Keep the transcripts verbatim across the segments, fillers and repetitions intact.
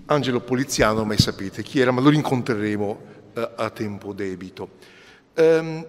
Angelo Poliziano, mai sapete chi era, ma lo rincontreremo eh, a tempo debito. Um,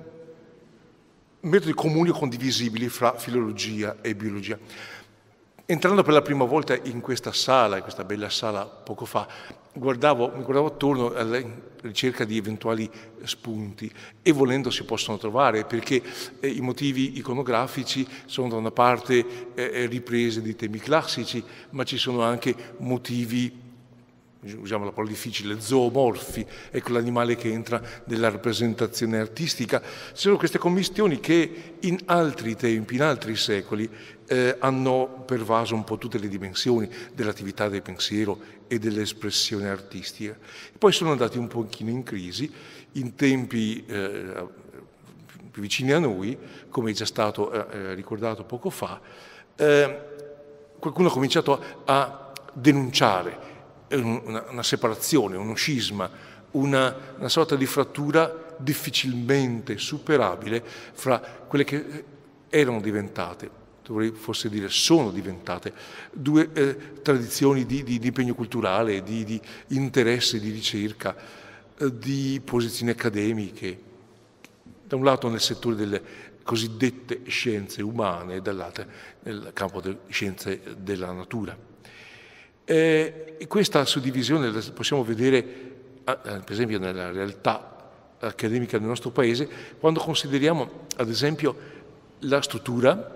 metodi comuni o condivisibili fra filologia e biologia. Entrando per la prima volta in questa sala, in questa bella sala poco fa, guardavo, mi guardavo attorno alla ricerca di eventuali spunti e volendo si possono trovare, perché eh, i motivi iconografici sono da una parte eh, riprese di temi classici, ma ci sono anche motivi, usiamo la parola difficile, zoomorfi, ecco l'animale che entra nella rappresentazione artistica. Ci sono queste commistioni che in altri tempi, in altri secoli, eh, hanno pervaso un po' tutte le dimensioni dell'attività del pensiero e dell'espressione artistica. E poi sono andati un pochino in crisi in tempi eh, più vicini a noi, come è già stato eh, ricordato poco fa. Eh, qualcuno ha cominciato a denunciare Una, una separazione, uno scisma, una, una sorta di frattura difficilmente superabile fra quelle che erano diventate, dovrei forse dire sono diventate, due eh, tradizioni di, di, di impegno culturale, di, di interesse, di ricerca, eh, di posizioni accademiche, da un lato nel settore delle cosiddette scienze umane e dall'altro nel campo delle scienze della natura. Eh, questa suddivisione la possiamo vedere, eh, per esempio, nella realtà accademica del nostro Paese, quando consideriamo, ad esempio, la struttura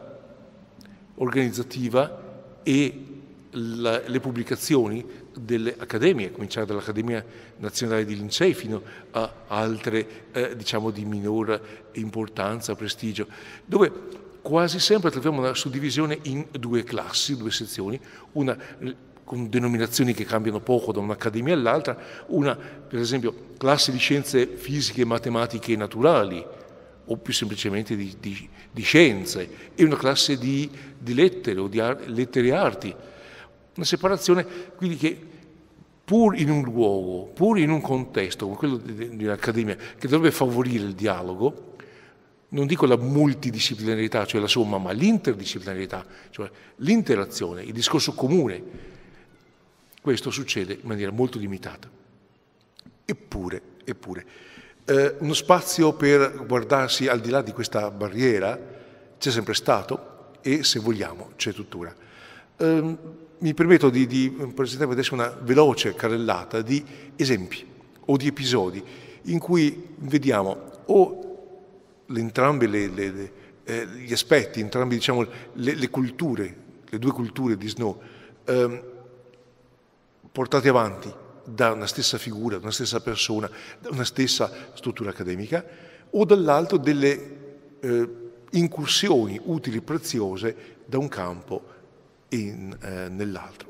organizzativa e la, le pubblicazioni delle accademie, a cominciare dall'Accademia Nazionale di Lincei fino a altre, eh, diciamo, di minor importanza, prestigio, dove quasi sempre troviamo una suddivisione in due classi, due sezioni, una con denominazioni che cambiano poco da un'accademia all'altra, una per esempio classe di scienze fisiche, matematiche e naturali, o più semplicemente di, di, di scienze, e una classe di, di lettere o di ar- lettere e arti. Una separazione quindi che pur in un luogo, pur in un contesto come quello di, di un'accademia che dovrebbe favorire il dialogo, non dico la multidisciplinarità, cioè la somma, ma l'interdisciplinarità, cioè l'interazione, il discorso comune, questo succede in maniera molto limitata. Eppure, eppure eh, uno spazio per guardarsi al di là di questa barriera c'è sempre stato e, se vogliamo, c'è tuttora. Eh, mi permetto di, di presentarvi adesso una veloce carrellata di esempi o di episodi in cui vediamo o entrambe le, le, le, eh, gli aspetti, entrambi diciamo le, le culture, le due culture di Snow, eh, portate avanti da una stessa figura, da una stessa persona, da una stessa struttura accademica, o dall'altro delle eh, incursioni utili e preziose da un campo in, eh, nell'altro.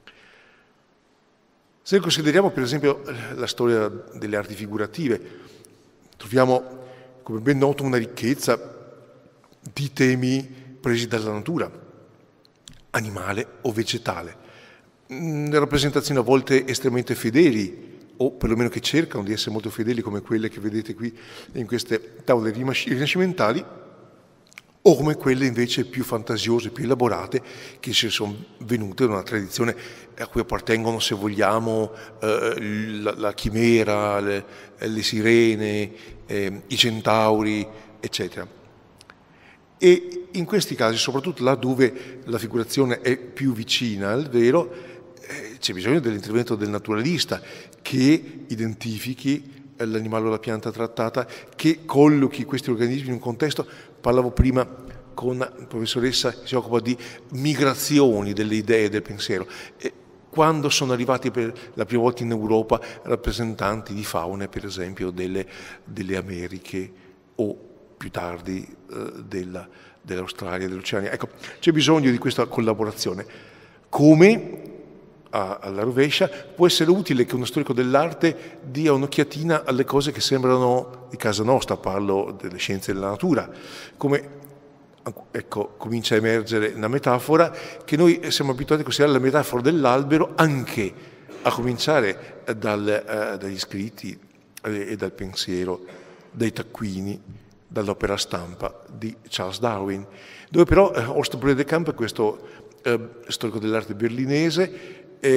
Se consideriamo per esempio la storia delle arti figurative, troviamo, come ben noto, una ricchezza di temi presi dalla natura, animale o vegetale, rappresentazioni a volte estremamente fedeli, o perlomeno che cercano di essere molto fedeli, come quelle che vedete qui in queste tavole rinascimentali, o come quelle invece più fantasiose, più elaborate, che si sono venute da una tradizione a cui appartengono, se vogliamo, eh, la, la chimera, le, le sirene, eh, i centauri, eccetera. E in questi casi, soprattutto là dove la figurazione è più vicina al vero, c'è bisogno dell'intervento del naturalista che identifichi l'animale o la pianta trattata, che collochi questi organismi in un contesto. Parlavo prima con la professoressa che si occupa di migrazioni delle idee e del pensiero. E quando sono arrivati per la prima volta in Europa rappresentanti di faune, per esempio, delle, delle Americhe o più tardi eh, della, dell'Australia, dell'Oceania. Ecco, c'è bisogno di questa collaborazione. Come alla rovescia, può essere utile che uno storico dell'arte dia un'occhiatina alle cose che sembrano di casa nostra, parlo delle scienze della natura, come, ecco, comincia a emergere una metafora che noi siamo abituati a considerare la metafora dell'albero, anche a cominciare dal, eh, dagli scritti eh, e dal pensiero, dai taccuini, dall'opera stampa di Charles Darwin, dove però eh, Horst Bredekamp, questo eh, storico dell'arte berlinese, e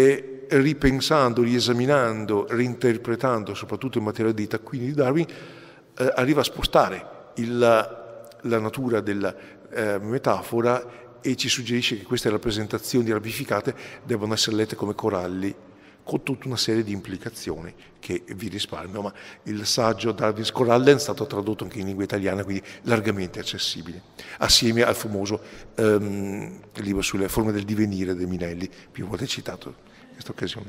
ripensando, riesaminando, reinterpretando, soprattutto in materia dei taccuini di Darwin, eh, arriva a spostare il, la natura della eh, metafora e ci suggerisce che queste rappresentazioni ramificate devono essere lette come coralli, con tutta una serie di implicazioni che vi risparmio, ma il saggio Darwin's Corallen è stato tradotto anche in lingua italiana, quindi largamente accessibile, assieme al famoso um, libro sulle forme del divenire del Minelli, più volte citato in questa occasione.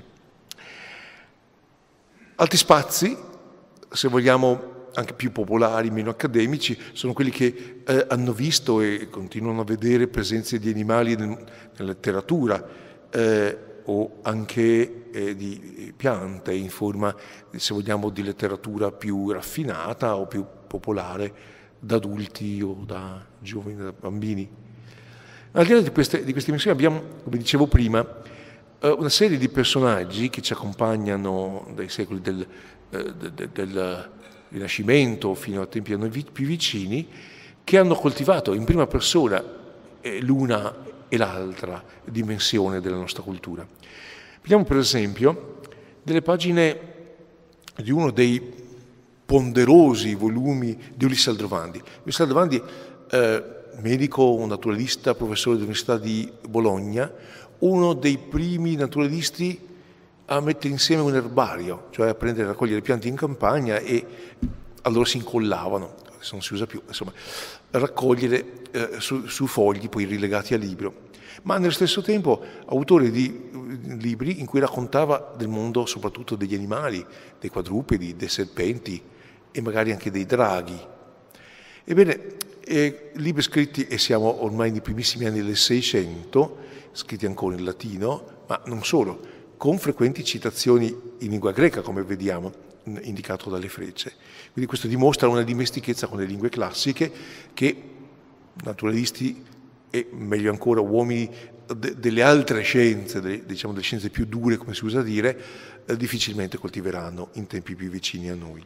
Altri spazi, se vogliamo anche più popolari, meno accademici, sono quelli che eh, hanno visto e continuano a vedere presenze di animali nel, nella letteratura, eh, o anche eh, di piante in forma, se vogliamo, di letteratura più raffinata o più popolare da adulti o da giovani, da bambini. Al di là di queste, di queste missioni abbiamo, come dicevo prima, eh, una serie di personaggi che ci accompagnano dai secoli del, eh, del, del Rinascimento fino a tempi a noi più vicini, che hanno coltivato in prima persona eh, l'una e l'altra dimensione della nostra cultura. Vediamo per esempio delle pagine di uno dei ponderosi volumi di Ulisse Aldrovandi. Ulisse Aldrovandi, eh, medico, naturalista, professore dell'Università di Bologna, uno dei primi naturalisti a mettere insieme un erbario, cioè a prendere e raccogliere piante in campagna e allora si incollavano, adesso non si usa più, insomma, raccogliere eh, su, su fogli poi rilegati al libro, ma nello stesso tempo autore di libri in cui raccontava del mondo soprattutto degli animali, dei quadrupedi, dei serpenti e magari anche dei draghi. Ebbene, eh, libri scritti, e siamo ormai nei primissimi anni del Seicento, scritti ancora in latino, ma non solo, con frequenti citazioni in lingua greca, come vediamo, indicato dalle frecce. Quindi questo dimostra una dimestichezza con le lingue classiche che naturalisti e meglio ancora uomini de delle altre scienze, de diciamo delle scienze più dure, come si usa dire, eh, difficilmente coltiveranno in tempi più vicini a noi.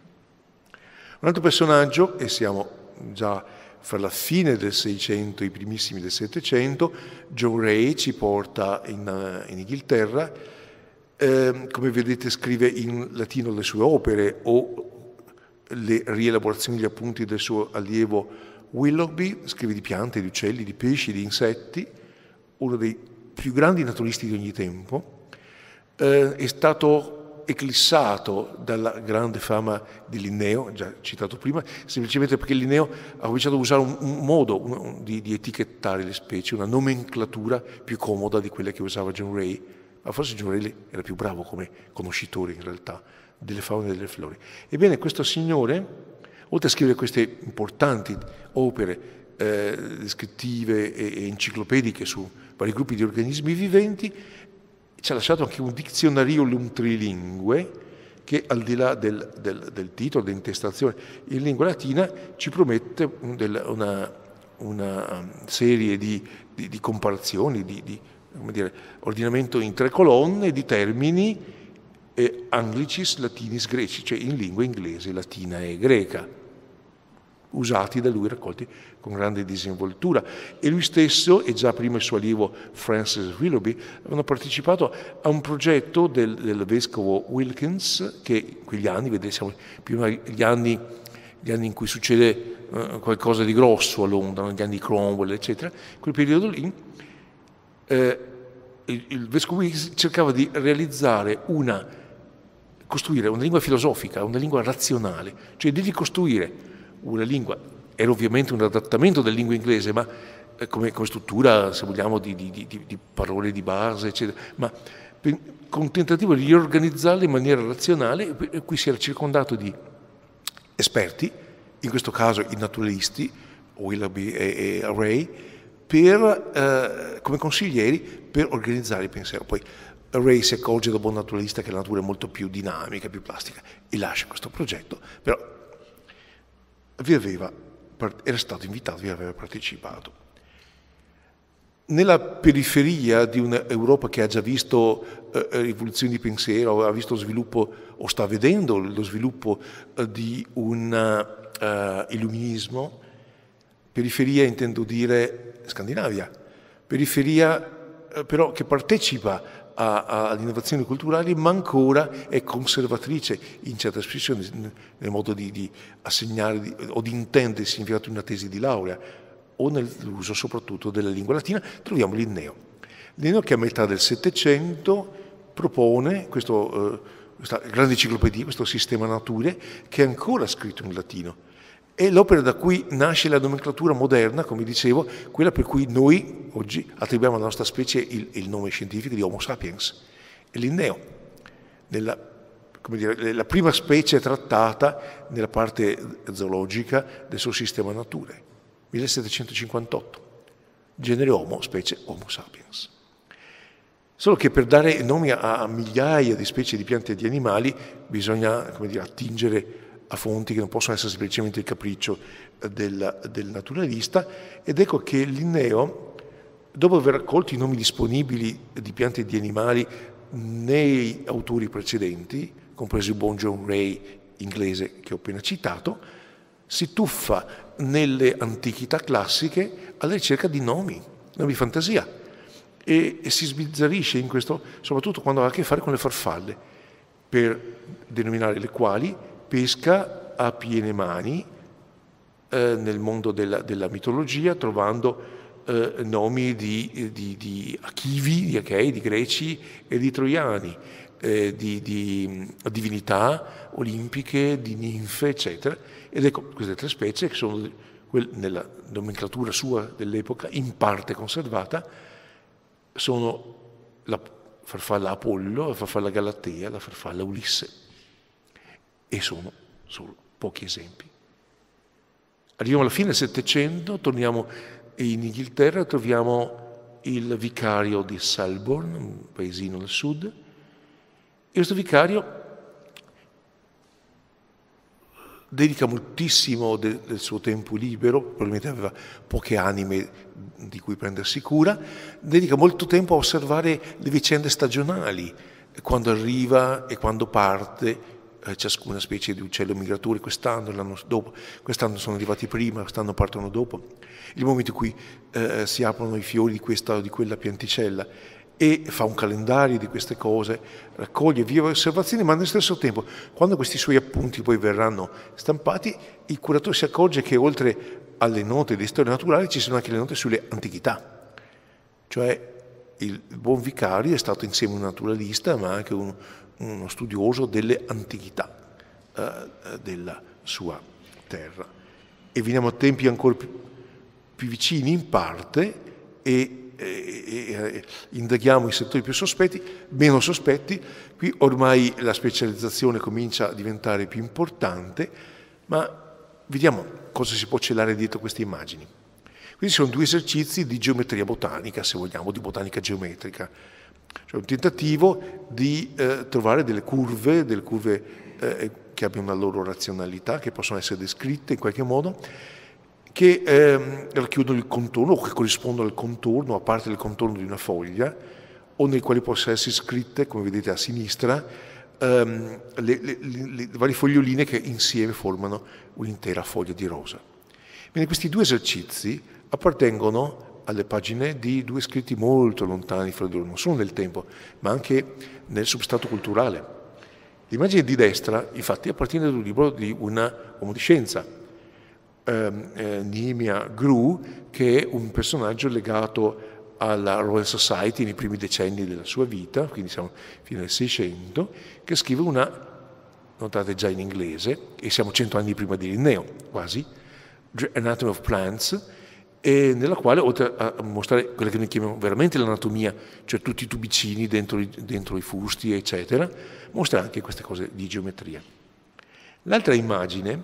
Un altro personaggio, e siamo già fra la fine del Seicento e i primissimi del Settecento, John Ray ci porta in, in Inghilterra. Eh, come vedete scrive in latino le sue opere o le rielaborazioni degli appunti del suo allievo Willoughby, scrive di piante, di uccelli, di pesci, di insetti, uno dei più grandi naturalisti di ogni tempo. Eh, è stato eclissato dalla grande fama di Linneo, già citato prima, semplicemente perché Linneo ha cominciato a usare un, un modo un, di, di etichettare le specie, una nomenclatura più comoda di quella che usava John Ray. Ma forse John Ray era più bravo come conoscitore in realtà delle faune e delle flore. Ebbene, questo signore, oltre a scrivere queste importanti opere eh, descrittive e, e enciclopediche su vari gruppi di organismi viventi, ci ha lasciato anche un dizionarium trilingue che, al di là del, del, del titolo, dell'intestazione in lingua latina, ci promette un, del, una, una serie di, di, di comparazioni, di, di come dire, ordinamento in tre colonne di termini eh, anglicis, latinis, greci, cioè in lingua inglese, latina e greca, usati da lui, raccolti con grande disinvoltura. E lui stesso, e già prima il suo allievo Francis Willoughby, avevano partecipato a un progetto del, del vescovo Wilkins, che in quegli anni, vedete, siamo più o meno gli anni, gli anni in cui succede uh, qualcosa di grosso a Londra, gli anni di Cromwell, eccetera, in quel periodo lì, Eh, il, il vescovo cercava di realizzare una, costruire una lingua filosofica, una lingua razionale, cioè di ricostruire una lingua, era ovviamente un adattamento della lingua inglese, ma eh, come, come struttura, se vogliamo, di, di, di, di parole di base, eccetera, ma per, con un tentativo di riorganizzarla in maniera razionale, e qui si era circondato di esperti, in questo caso i naturalisti, Willoughby e, e Ray, per, eh, come consiglieri per organizzare il pensiero. Poi Ray si accorge da buon naturalista che la natura è molto più dinamica, più plastica, e lascia questo progetto, però vi aveva, era stato invitato, vi aveva partecipato. Nella periferia di un'Europa che ha già visto eh, rivoluzioni di pensiero, ha visto lo sviluppo, o sta vedendo lo sviluppo eh, di un uh, illuminismo, periferia intendo dire Scandinavia, periferia eh, però che partecipa alle innovazioni culturali, ma ancora è conservatrice in certe espressioni, nel modo di, di assegnare di, o di intendere il significato di una tesi di laurea, o nell'uso soprattutto della lingua latina. Troviamo Linneo. Linneo che a metà del Settecento propone questo, eh, questa grande enciclopedia, questo sistema nature, che è ancora scritto in latino. È l'opera da cui nasce la nomenclatura moderna, come dicevo, quella per cui noi oggi attribuiamo alla nostra specie il, il nome scientifico di Homo sapiens. È Linneo, nella, come dire, la prima specie trattata nella parte zoologica del suo sistema nature, millesettecentocinquantotto. Genere Homo, specie Homo sapiens. Solo che per dare nomi a, a migliaia di specie di piante e di animali bisogna, come dire, attingere a fonti che non possono essere semplicemente il capriccio del, del naturalista, ed ecco che Linneo, dopo aver raccolto i nomi disponibili di piante e di animali nei autori precedenti, compreso il buon John Ray inglese che ho appena citato, si tuffa nelle antichità classiche alla ricerca di nomi, nomi di fantasia, e, e si sbizzarrisce in questo, soprattutto quando ha a che fare con le farfalle, per denominare le quali pesca a piene mani eh, nel mondo della, della mitologia, trovando eh, nomi di, di, di Achivi, di Achei, di Greci e di Troiani, eh, di, di divinità olimpiche, di ninfe, eccetera. Ed ecco, queste tre specie, che sono nella nomenclatura sua dell'epoca, in parte conservata, sono la farfalla Apollo, la farfalla Galattea, la farfalla Ulisse. E sono solo pochi esempi. Arriviamo alla fine del Settecento, torniamo in Inghilterra, troviamo il vicario di Selborne, un paesino del sud, e questo vicario dedica moltissimo de, del suo tempo libero, probabilmente aveva poche anime di cui prendersi cura, dedica molto tempo a osservare le vicende stagionali, quando arriva e quando parte ciascuna specie di uccello migratore, quest'anno, l'anno dopo, quest'anno sono arrivati prima, quest'anno partono dopo, il momento in cui eh, si aprono i fiori di questa o di quella pianticella, e fa un calendario di queste cose, raccoglie vive osservazioni, ma nello stesso tempo, quando questi suoi appunti poi verranno stampati, il curatore si accorge che oltre alle note di storia naturale ci sono anche le note sulle antichità, cioè il buon vicario è stato insieme un naturalista, ma anche un uno studioso delle antichità eh, della sua terra. E veniamo a tempi ancora più, più vicini in parte e, e, e indaghiamo i settori più sospetti, meno sospetti. Qui ormai la specializzazione comincia a diventare più importante, ma vediamo cosa si può celare dietro queste immagini. Quindi sono due esercizi di geometria botanica, se vogliamo, di botanica geometrica. Cioè un tentativo di eh, trovare delle curve, delle curve eh, che abbiano una loro razionalità, che possono essere descritte in qualche modo, che eh, racchiudono il contorno o che corrispondono al contorno, a parte del contorno di una foglia, o nei quali possono essere scritte, come vedete a sinistra, ehm, le, le, le, le varie foglioline che insieme formano un'intera foglia di rosa. Bene, questi due esercizi appartengono alle pagine di due scritti molto lontani fra di loro, non solo nel tempo, ma anche nel substrato culturale. L'immagine di destra, infatti, appartiene ad un libro di un uomo di scienza, eh, eh, Nehemiah Grew, che è un personaggio legato alla Royal Society nei primi decenni della sua vita, quindi siamo fino al Seicento, che scrive una, notate già in inglese, e siamo cento anni prima di Linneo, quasi, Anatomy of Plants, e nella quale, oltre a mostrare quella che noi chiamiamo veramente l'anatomia, cioè tutti i tubicini dentro i, dentro i fusti, eccetera, mostra anche queste cose di geometria. L'altra immagine,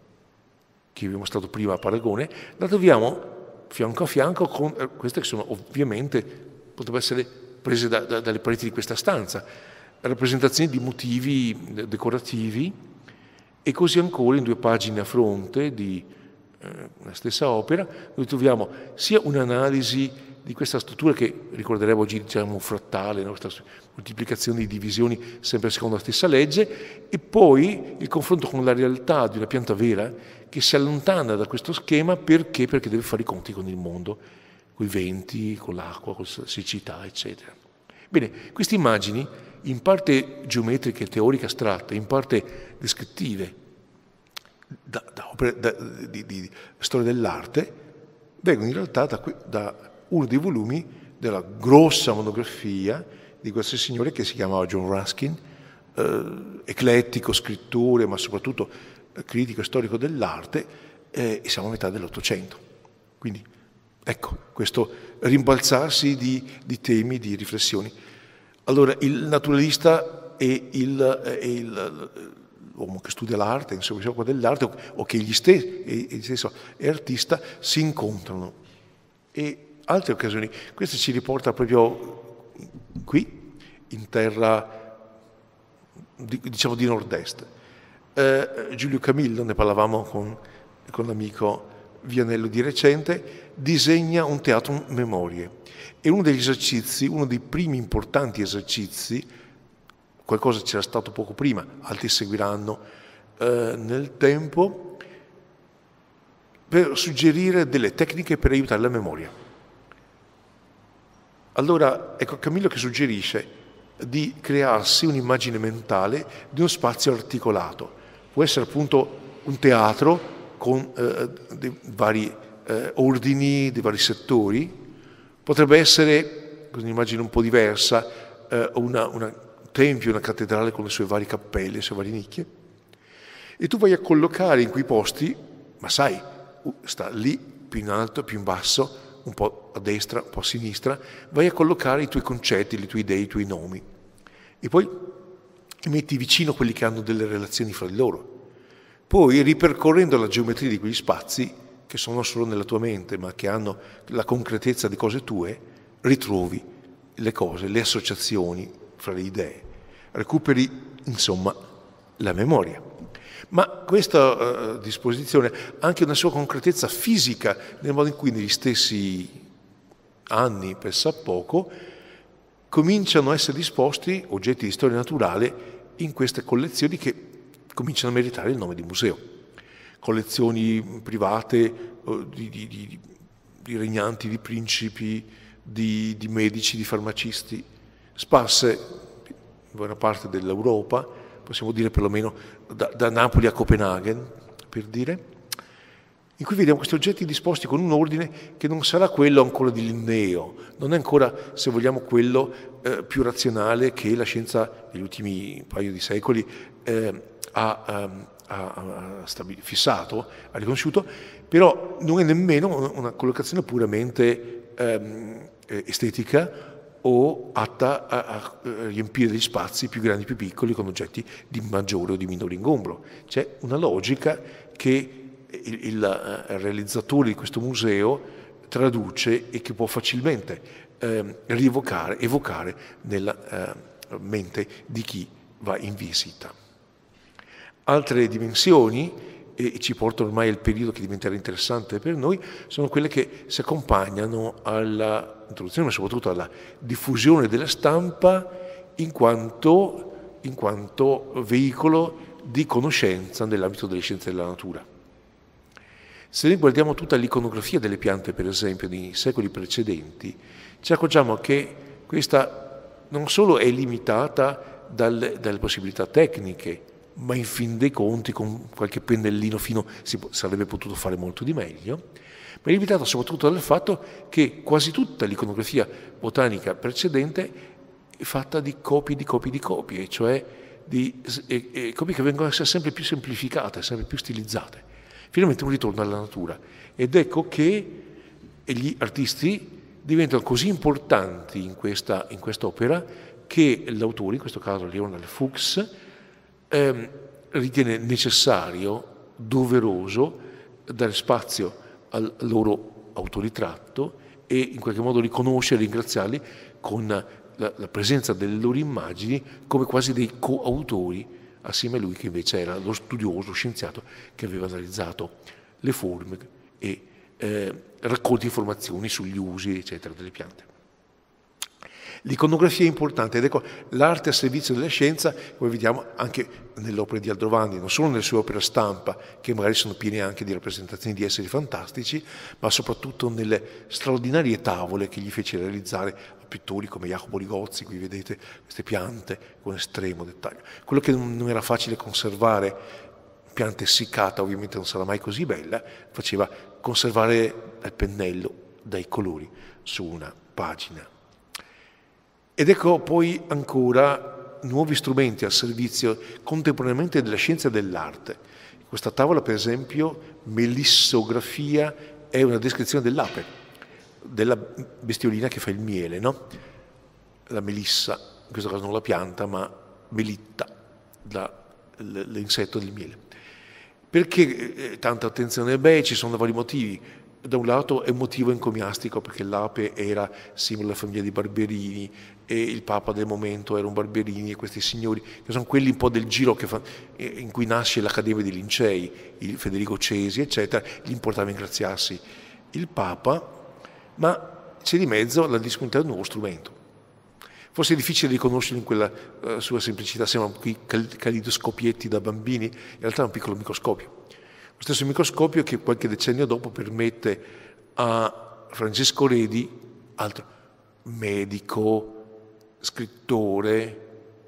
che vi ho mostrato prima a paragone, la troviamo fianco a fianco con queste che sono ovviamente, potrebbero essere prese da, da, dalle pareti di questa stanza, rappresentazioni di motivi decorativi, e così ancora in due pagine a fronte di la stessa opera, noi troviamo sia un'analisi di questa struttura che ricorderemo oggi, diciamo, frattale, no? Questa moltiplicazione di divisioni sempre secondo la stessa legge, e poi il confronto con la realtà di una pianta vera che si allontana da questo schema perché? Perché deve fare i conti con il mondo, con i venti, con l'acqua, con la siccità, eccetera. Bene, queste immagini, in parte geometriche, teoriche, astratte, in parte descrittive, da, da opere da, di, di, di storia dell'arte, vengono in realtà da, da uno dei volumi della grossa monografia di questo signore che si chiamava John Ruskin, eh, eclettico, scrittore, ma soprattutto critico e storico dell'arte, eh, e siamo a metà dell'Ottocento. Quindi ecco, questo rimbalzarsi di, di temi, di riflessioni. Allora, il naturalista e, il, e il, l'uomo che studia l'arte, insomma, si occupa dell'arte, o, o che egli stesso, egli stesso è artista, si incontrano. E altre occasioni, questo ci riporta proprio qui, in terra, diciamo, di nord-est. Eh, Giulio Camillo, ne parlavamo con, con l'amico Vianello di recente, disegna un teatro memorie. E uno degli esercizi, uno dei primi importanti esercizi, qualcosa c'era stato poco prima, altri seguiranno eh, nel tempo, per suggerire delle tecniche per aiutare la memoria. Allora, ecco Camillo che suggerisce di crearsi un'immagine mentale di uno spazio articolato. Può essere appunto un teatro con eh, dei vari eh, ordini, dei vari settori. Potrebbe essere, con un'immagine un po' diversa, eh, una, una, un tempio, una cattedrale con le sue varie cappelle, le sue varie nicchie. E tu vai a collocare in quei posti, ma sai, sta lì più in alto, più in basso, un po' a destra, un po' a sinistra, vai a collocare i tuoi concetti, le tue idee, i tuoi nomi. E poi li metti vicino quelli che hanno delle relazioni fra di loro. Poi, ripercorrendo la geometria di quegli spazi, che sono solo nella tua mente, ma che hanno la concretezza di cose tue, ritrovi le cose, le associazioni fra le idee. Recuperi, insomma, la memoria. Ma questa uh, disposizione ha anche una sua concretezza fisica, nel modo in cui negli stessi anni, pressappoco, cominciano a essere disposti oggetti di storia naturale in queste collezioni che cominciano a meritare il nome di museo. Collezioni private uh, di, di, di, di regnanti, di principi, di, di medici, di farmacisti, sparse in buona parte dell'Europa, possiamo dire perlomeno da, da Napoli a Copenaghen, per dire, in cui vediamo questi oggetti disposti con un ordine che non sarà quello ancora di Linneo, non è ancora, se vogliamo, quello eh, più razionale che la scienza negli ultimi paio di secoli eh, ha, um, ha, ha stabil- fissato, ha riconosciuto, però non è nemmeno una collocazione puramente um, estetica o atta a, a riempire degli spazi più grandi, più piccoli, con oggetti di maggiore o di minore ingombro. C'è una logica che il, il, il realizzatore di questo museo traduce e che può facilmente eh, rievocare, evocare nella eh, mente di chi va in visita. Altre dimensioni, e ci portano ormai al periodo che diventerà interessante per noi, sono quelle che si accompagnano all'introduzione, ma soprattutto alla diffusione della stampa in quanto, in quanto veicolo di conoscenza nell'ambito delle scienze della natura. Se noi guardiamo tutta l'iconografia delle piante, per esempio, nei secoli precedenti, ci accorgiamo che questa non solo è limitata dalle, dalle possibilità tecniche, ma in fin dei conti con qualche pennellino fino si sarebbe potuto fare molto di meglio, ma è limitata soprattutto dal fatto che quasi tutta l'iconografia botanica precedente è fatta di copie, di copie, di copie, cioè di e, e copie che vengono a essere sempre più semplificate, sempre più stilizzate. Finalmente un ritorno alla natura. Ed ecco che gli artisti diventano così importanti in questa, in quest'opera che l'autore, in questo caso Leonard Fuchs, eh, ritiene necessario, doveroso, dare spazio al loro autoritratto e in qualche modo riconoscere e ringraziarli con la, la presenza delle loro immagini come quasi dei coautori, assieme a lui che invece era lo studioso, lo scienziato che aveva analizzato le forme e eh, raccolto informazioni sugli usi, eccetera, delle piante. L'iconografia è importante ed ecco l'arte a servizio della scienza, come vediamo anche nelle opere di Aldrovandi, non solo nelle sue opere a stampa, che magari sono piene anche di rappresentazioni di esseri fantastici, ma soprattutto nelle straordinarie tavole che gli fece realizzare a pittori come Jacopo Ligozzi. Qui vedete queste piante con estremo dettaglio. Quello che non era facile conservare, pianta essiccata ovviamente non sarà mai così bella, faceva conservare dal pennello, dai colori su una pagina. Ed ecco poi ancora nuovi strumenti al servizio contemporaneamente della scienza e dell'arte. Questa tavola, per esempio, melissografia, è una descrizione dell'ape, della bestiolina che fa il miele, no? La melissa, in questo caso non la pianta, ma melitta, la, l'insetto del miele. Perché eh, tanta attenzione? Beh, ci sono vari motivi. Da un lato è un motivo encomiastico, perché l'ape era simbolo della famiglia di Barberini e il Papa del momento era un Barberini, e questi signori, che sono quelli un po' del giro che fa, in cui nasce l'Accademia dei Lincei, il Federico Cesi, eccetera, gli importava ingraziarsi il Papa, ma c'è di mezzo la disponibilità di un nuovo strumento. Forse è difficile riconoscerlo in quella uh, sua semplicità, sembrano quei calidoscopietti da bambini, in realtà è un piccolo microscopio. Lo stesso microscopio che qualche decennio dopo permette a Francesco Redi, altro medico, scrittore,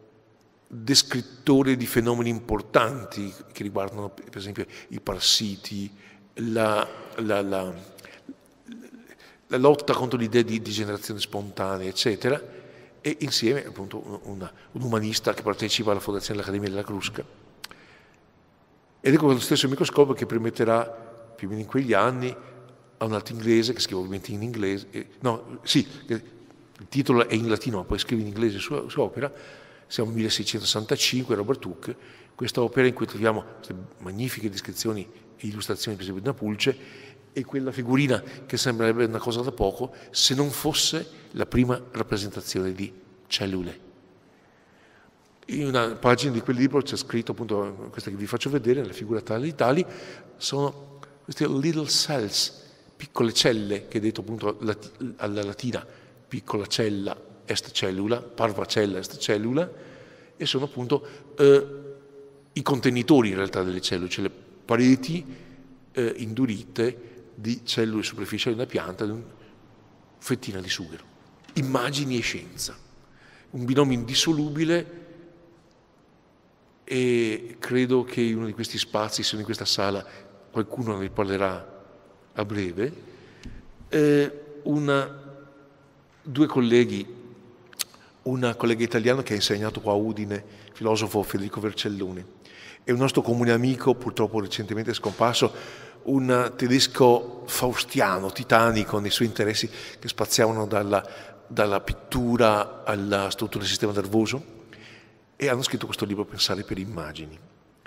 descrittore di fenomeni importanti che riguardano per esempio i parassiti, la, la, la, la lotta contro l'idea di degenerazione spontanea, eccetera, e insieme appunto una, un umanista che partecipa alla fondazione dell'Accademia della Crusca. Ed ecco lo stesso microscopio che permetterà più o meno in quegli anni a un altro inglese che scrive ovviamente in inglese, eh, no, sì, il titolo è in latino ma poi scrive in inglese sua, sua opera, siamo nel milleseicentosessantacinque, Robert Hooke, questa opera in cui troviamo queste magnifiche descrizioni e illustrazioni per esempio di una pulce e quella figurina che sembrerebbe una cosa da poco se non fosse la prima rappresentazione di cellule. In una pagina di quel libro c'è scritto appunto, questa che vi faccio vedere, la figura tali di tali, sono queste little cells, piccole celle, che è detto appunto alla latina, piccola cella est cellula, parva cella est cellula, e sono appunto eh, i contenitori in realtà delle cellule, cioè le pareti eh, indurite di cellule superficiali di una pianta, di una fettina di sughero. Immagini e scienza, un binomio indissolubile. E credo che in uno di questi spazi, se in questa sala qualcuno ne parlerà a breve, eh, una, due colleghi, una collega italiana che ha insegnato qua a Udine, filosofo Federico Vercellone, e un nostro comune amico, purtroppo recentemente scomparso, un tedesco faustiano, titanico nei suoi interessi che spaziavano dalla, dalla pittura alla struttura del sistema nervoso, e hanno scritto questo libro Pensare per immagini,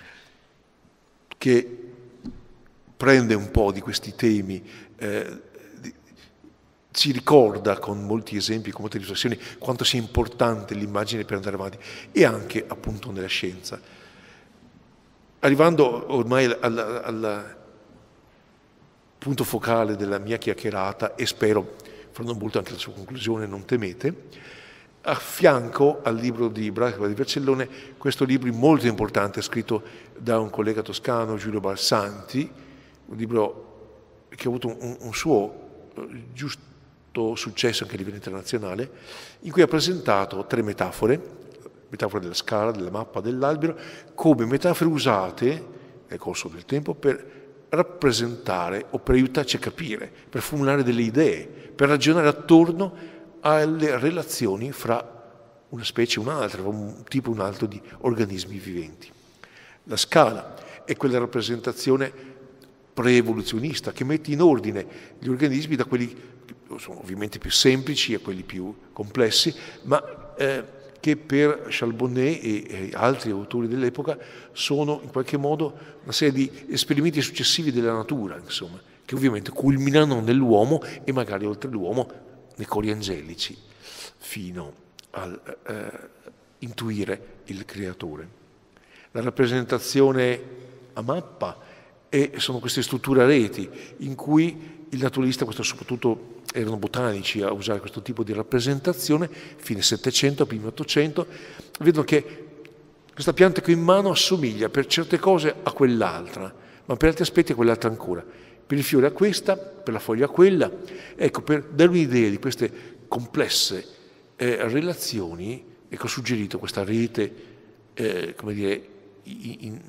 che prende un po' di questi temi, eh, di, ci ricorda con molti esempi, con molte riflessioni, quanto sia importante l'immagine per andare avanti, e anche appunto nella scienza. Arrivando ormai al, al punto focale della mia chiacchierata, e spero farò molto anche la sua conclusione, non temete, a fianco al libro di Braga di Vercellone, questo libro molto importante scritto da un collega toscano, Giulio Balsanti, un libro che ha avuto un, un suo giusto successo anche a livello internazionale, in cui ha presentato tre metafore, metafore della scala, della mappa, dell'albero, come metafore usate nel corso del tempo per rappresentare o per aiutarci a capire, per formulare delle idee, per ragionare attorno alle relazioni fra una specie e un'altra, un tipo e un altro di organismi viventi. La scala è quella rappresentazione pre-evoluzionista che mette in ordine gli organismi da quelli che sono ovviamente più semplici a quelli più complessi, ma eh, che per Charbonnet e, e altri autori dell'epoca sono in qualche modo una serie di esperimenti successivi della natura, insomma, che ovviamente culminano nell'uomo e magari oltre l'uomo nei cori angelici, fino a eh, intuire il creatore. La rappresentazione a mappa e sono queste strutture a reti in cui il naturalista, questo soprattutto erano botanici a usare questo tipo di rappresentazione, fine Settecento, primi Ottocento, vedono che questa pianta che ho in mano assomiglia per certe cose a quell'altra, ma per altri aspetti a quell'altra ancora. Per il fiore a questa, per la foglia a quella. Ecco, per dare un'idea di queste complesse eh, relazioni, ecco, ho suggerito questa rete, eh, come dire, in,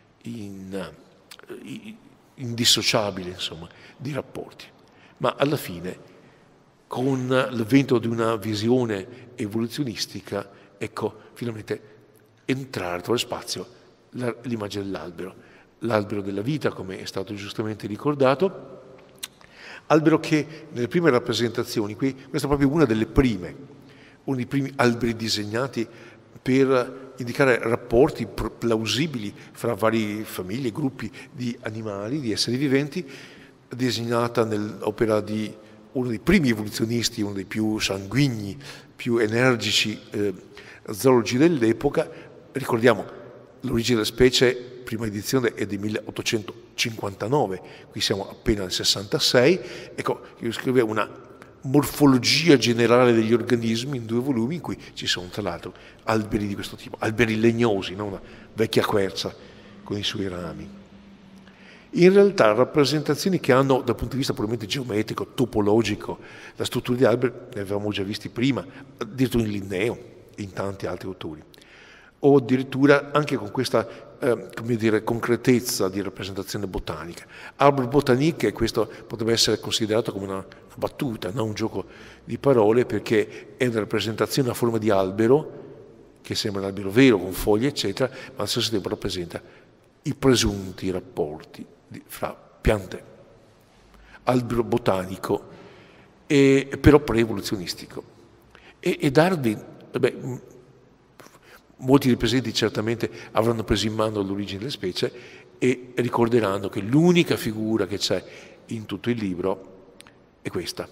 in, in, indissociabile, insomma, di rapporti. Ma alla fine, con l'avvento di una visione evoluzionistica, ecco, finalmente entrare nello spazio l'immagine dell'albero, l'albero della vita, come è stato giustamente ricordato, albero che nelle prime rappresentazioni, qui, questa è proprio una delle prime, uno dei primi alberi disegnati per indicare rapporti plausibili fra varie famiglie, gruppi di animali, di esseri viventi, disegnata nell'opera di uno dei primi evoluzionisti, uno dei più sanguigni, più energici eh, zoologi dell'epoca. Ricordiamo, l'origine della specie, prima edizione, è del milleottocentocinquantanove, qui siamo appena nel sessantasei. Ecco, io scrivo una morfologia generale degli organismi in due volumi, in cui ci sono tra l'altro alberi di questo tipo, alberi legnosi, no? Una vecchia quercia con i suoi rami. In realtà rappresentazioni che hanno, dal punto di vista puramente geometrico, topologico, la struttura di alberi, ne avevamo già visti prima, addirittura in Linneo e in tanti altri autori, o addirittura anche con questa eh, come dire, concretezza di rappresentazione botanica. Arbre botanique, questo potrebbe essere considerato come una battuta, non un gioco di parole, perché è una rappresentazione a forma di albero, che sembra un albero vero, con foglie, eccetera, ma allo stesso tempo rappresenta i presunti rapporti di, fra piante, albero botanico, e, però pre-evoluzionistico. E, e Darwin, beh, molti dei presenti certamente avranno preso in mano l'origine delle specie e ricorderanno che l'unica figura che c'è in tutto il libro è questa.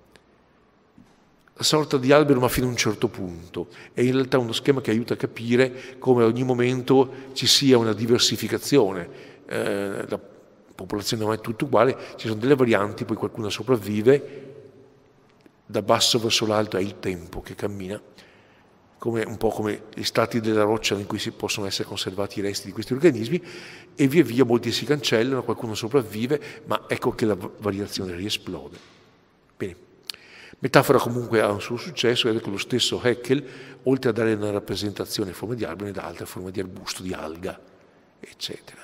La sorta di albero, ma fino a un certo punto. È in realtà uno schema che aiuta a capire come a ogni momento ci sia una diversificazione. Eh, la popolazione non è tutta uguale, ci sono delle varianti, poi qualcuna sopravvive, da basso verso l'alto è il tempo che cammina, come, un po' come gli strati della roccia in cui si possono essere conservati i resti di questi organismi, e via via molti si cancellano, qualcuno sopravvive, ma ecco che la variazione riesplode. Bene. Metafora comunque ha un suo successo, ed è che lo stesso Haeckel, oltre a dare una rappresentazione in forma di albero, ne dà altre forme di arbusto, di alga, eccetera.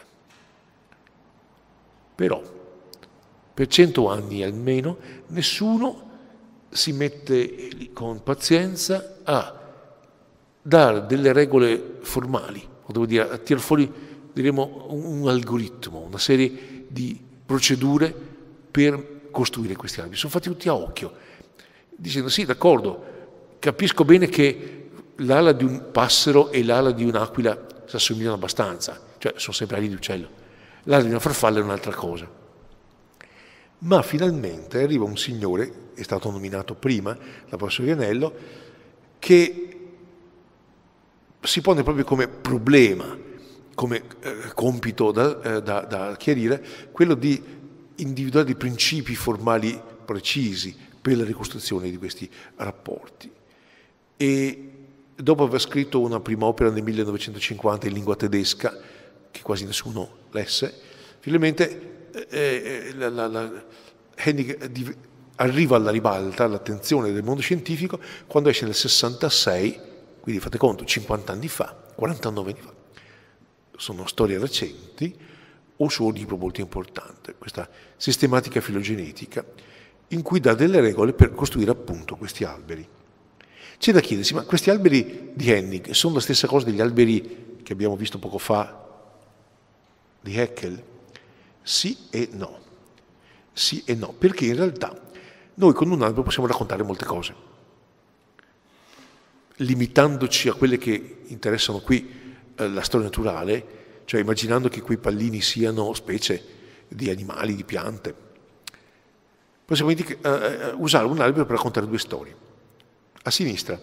Però, per cento anni almeno, nessuno si mette con pazienza a dare delle regole formali, o devo dire, a tirare fuori, diremo, un algoritmo, una serie di procedure per costruire questi alberi. Sono fatti tutti a occhio, dicendo sì, d'accordo, capisco bene che l'ala di un passero e l'ala di un'aquila si assomigliano abbastanza, cioè sono sempre ali di uccello, l'ala di una farfalla è un'altra cosa. Ma finalmente arriva un signore, è stato nominato prima, la professor Iannello, che si pone proprio come problema, come eh, compito da, eh, da, da chiarire, quello di individuare dei principi formali precisi per la ricostruzione di questi rapporti. E dopo aver scritto una prima opera nel millenovecentocinquanta in lingua tedesca, che quasi nessuno lesse, finalmente eh, la, la, la, Hennig di, arriva alla ribalta, all'attenzione del mondo scientifico, quando esce nel sessantasei, quindi fate conto, cinquanta anni fa, quarantanove anni fa, sono storie recenti, un suo libro molto importante, questa sistematica filogenetica, in cui dà delle regole per costruire appunto questi alberi. C'è da chiedersi, ma questi alberi di Hennig sono la stessa cosa degli alberi che abbiamo visto poco fa di Haeckel? Sì e no. Sì e no, perché in realtà noi con un albero possiamo raccontare molte cose, limitandoci a quelle che interessano qui eh, la storia naturale, cioè immaginando che quei pallini siano specie di animali, di piante. Possiamo uh, usare un albero per raccontare due storie. A sinistra,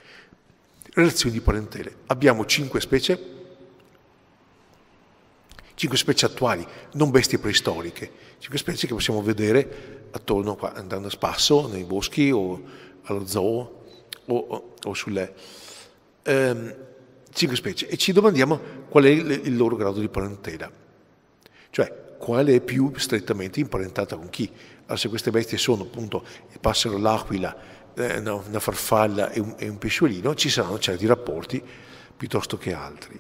relazioni di parentele. Abbiamo cinque specie cinque specie attuali, non bestie preistoriche, cinque specie che possiamo vedere attorno qua, andando a spasso nei boschi o allo zoo o, o, o sulle ehm, cinque specie, e ci domandiamo qual è il, il loro grado di parentela, cioè quale è più strettamente imparentata con chi. Allora, se queste bestie sono appunto il passero, l'aquila, eh, una, una farfalla e un, e un pesciolino, ci saranno certi rapporti piuttosto che altri.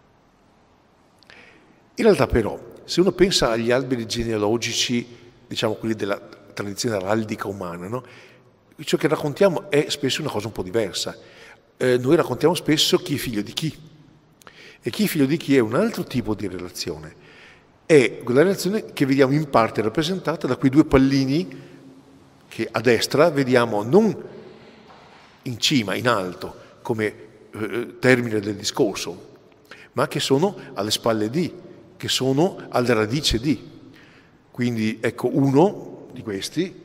In realtà però, se uno pensa agli alberi genealogici, diciamo quelli della tradizione araldica umana, no? Ciò che raccontiamo è spesso una cosa un po' diversa. Eh, noi raccontiamo spesso chi è figlio di chi, e chi è figlio di chi è un altro tipo di relazione. È quella relazione che vediamo in parte rappresentata da quei due pallini che a destra vediamo non in cima, in alto, come eh, termine del discorso, ma che sono alle spalle di, che sono alla radice di. Quindi ecco uno di questi,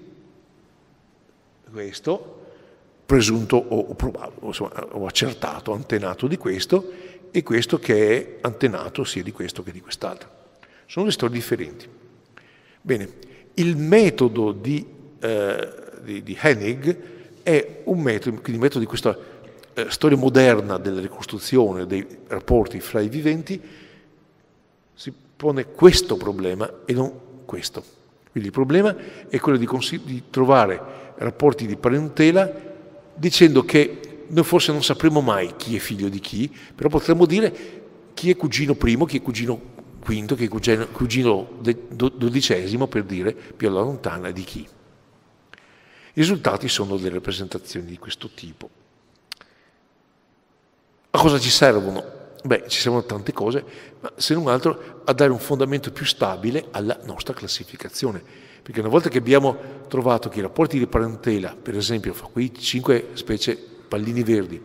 questo, presunto o, o probabile, insomma, o accertato, antenato di questo, e questo che è antenato sia di questo che di quest'altro. Sono due storie differenti. Bene, il metodo di, eh, di, di Hennig è un metodo, quindi il metodo di questa eh, storia moderna della ricostruzione dei rapporti fra i viventi, si pone questo problema e non questo. Quindi il problema è quello di, di trovare rapporti di parentela dicendo che noi forse non sapremo mai chi è figlio di chi, però potremmo dire chi è cugino primo, chi è cugino quinto, che è cugino dodicesimo, per dire più alla lontana di chi. I risultati sono delle rappresentazioni di questo tipo. A cosa ci servono? Beh, ci servono tante cose, ma se non altro a dare un fondamento più stabile alla nostra classificazione. Perché una volta che abbiamo trovato che i rapporti di parentela, per esempio, fra quei cinque specie pallini verdi,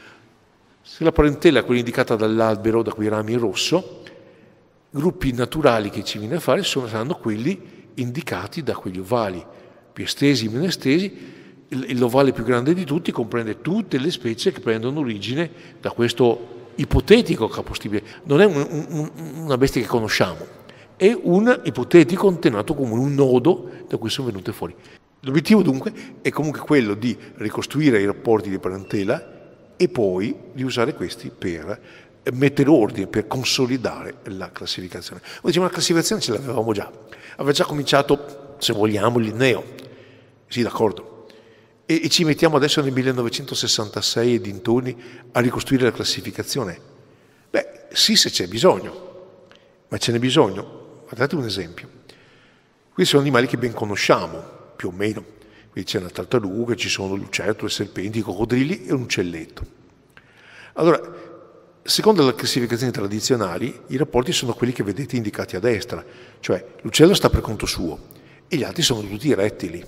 se la parentela è quella indicata dall'albero, da quei rami in rosso, gruppi naturali che ci viene a fare sono, saranno quelli indicati da quegli ovali, più estesi, meno estesi. L'ovale più grande di tutti comprende tutte le specie che prendono origine da questo ipotetico capostipite. Non è un, un, una bestia che conosciamo, è un ipotetico antenato comune, un nodo da cui sono venute fuori. L'obiettivo dunque è comunque quello di ricostruire i rapporti di parentela e poi di usare questi per mettere ordine, per consolidare la classificazione. Noi diciamo la classificazione ce l'avevamo già, aveva già cominciato, se vogliamo, il Linneo, sì d'accordo, e, e ci mettiamo adesso nel millenovecentosessantasei e dintorni a ricostruire la classificazione. Beh, sì, se c'è bisogno, ma ce n'è bisogno. Guardate un esempio, questi sono animali che ben conosciamo, più o meno, qui c'è una tartaruga, ci sono lucertole, serpenti, i coccodrilli e un uccelletto. Allora, secondo le classificazioni tradizionali, i rapporti sono quelli che vedete indicati a destra, cioè l'uccello sta per conto suo e gli altri sono tutti rettili.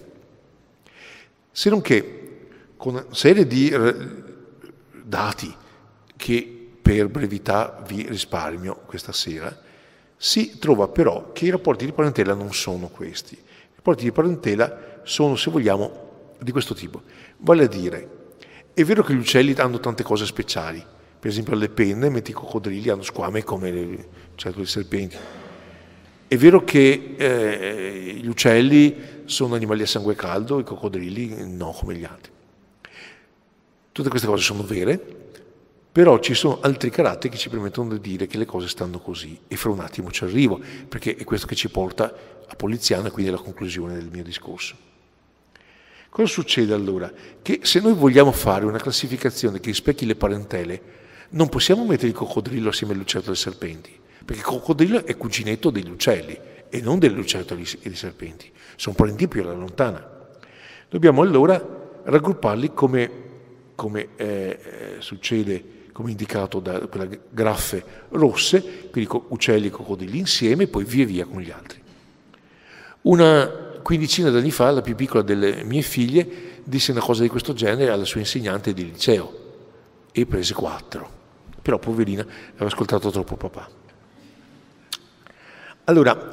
Se non che, con una serie di dati che per brevità vi risparmio questa sera, si trova però che i rapporti di parentela non sono questi. I rapporti di parentela sono, se vogliamo, di questo tipo. Vale a dire, è vero che gli uccelli hanno tante cose speciali, per esempio le penne, mentre i coccodrilli hanno squame come le, certo, i serpenti. È vero che eh, gli uccelli sono animali a sangue caldo, i coccodrilli no, come gli altri. Tutte queste cose sono vere, però ci sono altri caratteri che ci permettono di dire che le cose stanno così. E fra un attimo ci arrivo, perché è questo che ci porta a Poliziano e quindi alla conclusione del mio discorso. Cosa succede allora? Che se noi vogliamo fare una classificazione che rispecchi le parentele, non possiamo mettere il coccodrillo assieme all'uccello e ai serpenti, perché il coccodrillo è cuginetto degli uccelli e non degli uccelli e dei serpenti, sono parenti più alla lontana. Dobbiamo allora raggrupparli come, come eh, succede, come indicato da quelle graffe rosse, quindi uccelli e coccodrilli insieme, e poi via via con gli altri. Una quindicina d'anni fa, la più piccola delle mie figlie disse una cosa di questo genere alla sua insegnante di liceo e prese quattro. Però poverina aveva ascoltato troppo papà. Allora,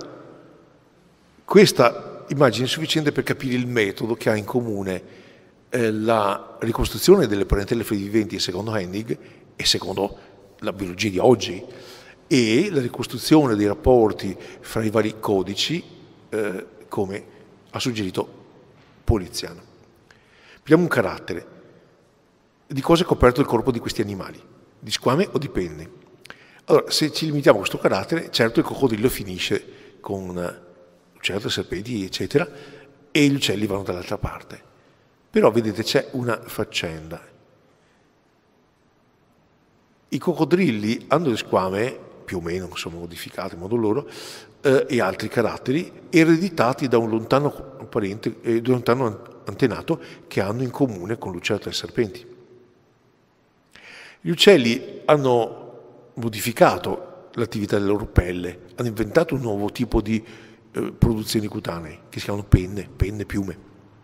questa immagine è sufficiente per capire il metodo che ha in comune eh, la ricostruzione delle parentele fra i viventi secondo Hennig e secondo la biologia di oggi, e la ricostruzione dei rapporti fra i vari codici, eh, come ha suggerito Poliziano. Vediamo un carattere. Di cosa è coperto il corpo di questi animali? Di squame o di penne? Allora, se ci limitiamo a questo carattere, certo il coccodrillo finisce con certo serpenti, eccetera, e gli uccelli vanno dall'altra parte. Però, vedete, c'è una faccenda. I coccodrilli hanno le squame, più o meno, insomma, modificate in modo loro, eh, e altri caratteri, ereditati da un lontano parente, eh, da un lontano antenato che hanno in comune con l'uccello e i serpenti. Gli uccelli hanno modificato l'attività della loro pelle, hanno inventato un nuovo tipo di eh, produzioni cutanee, che si chiamano penne, penne, piume.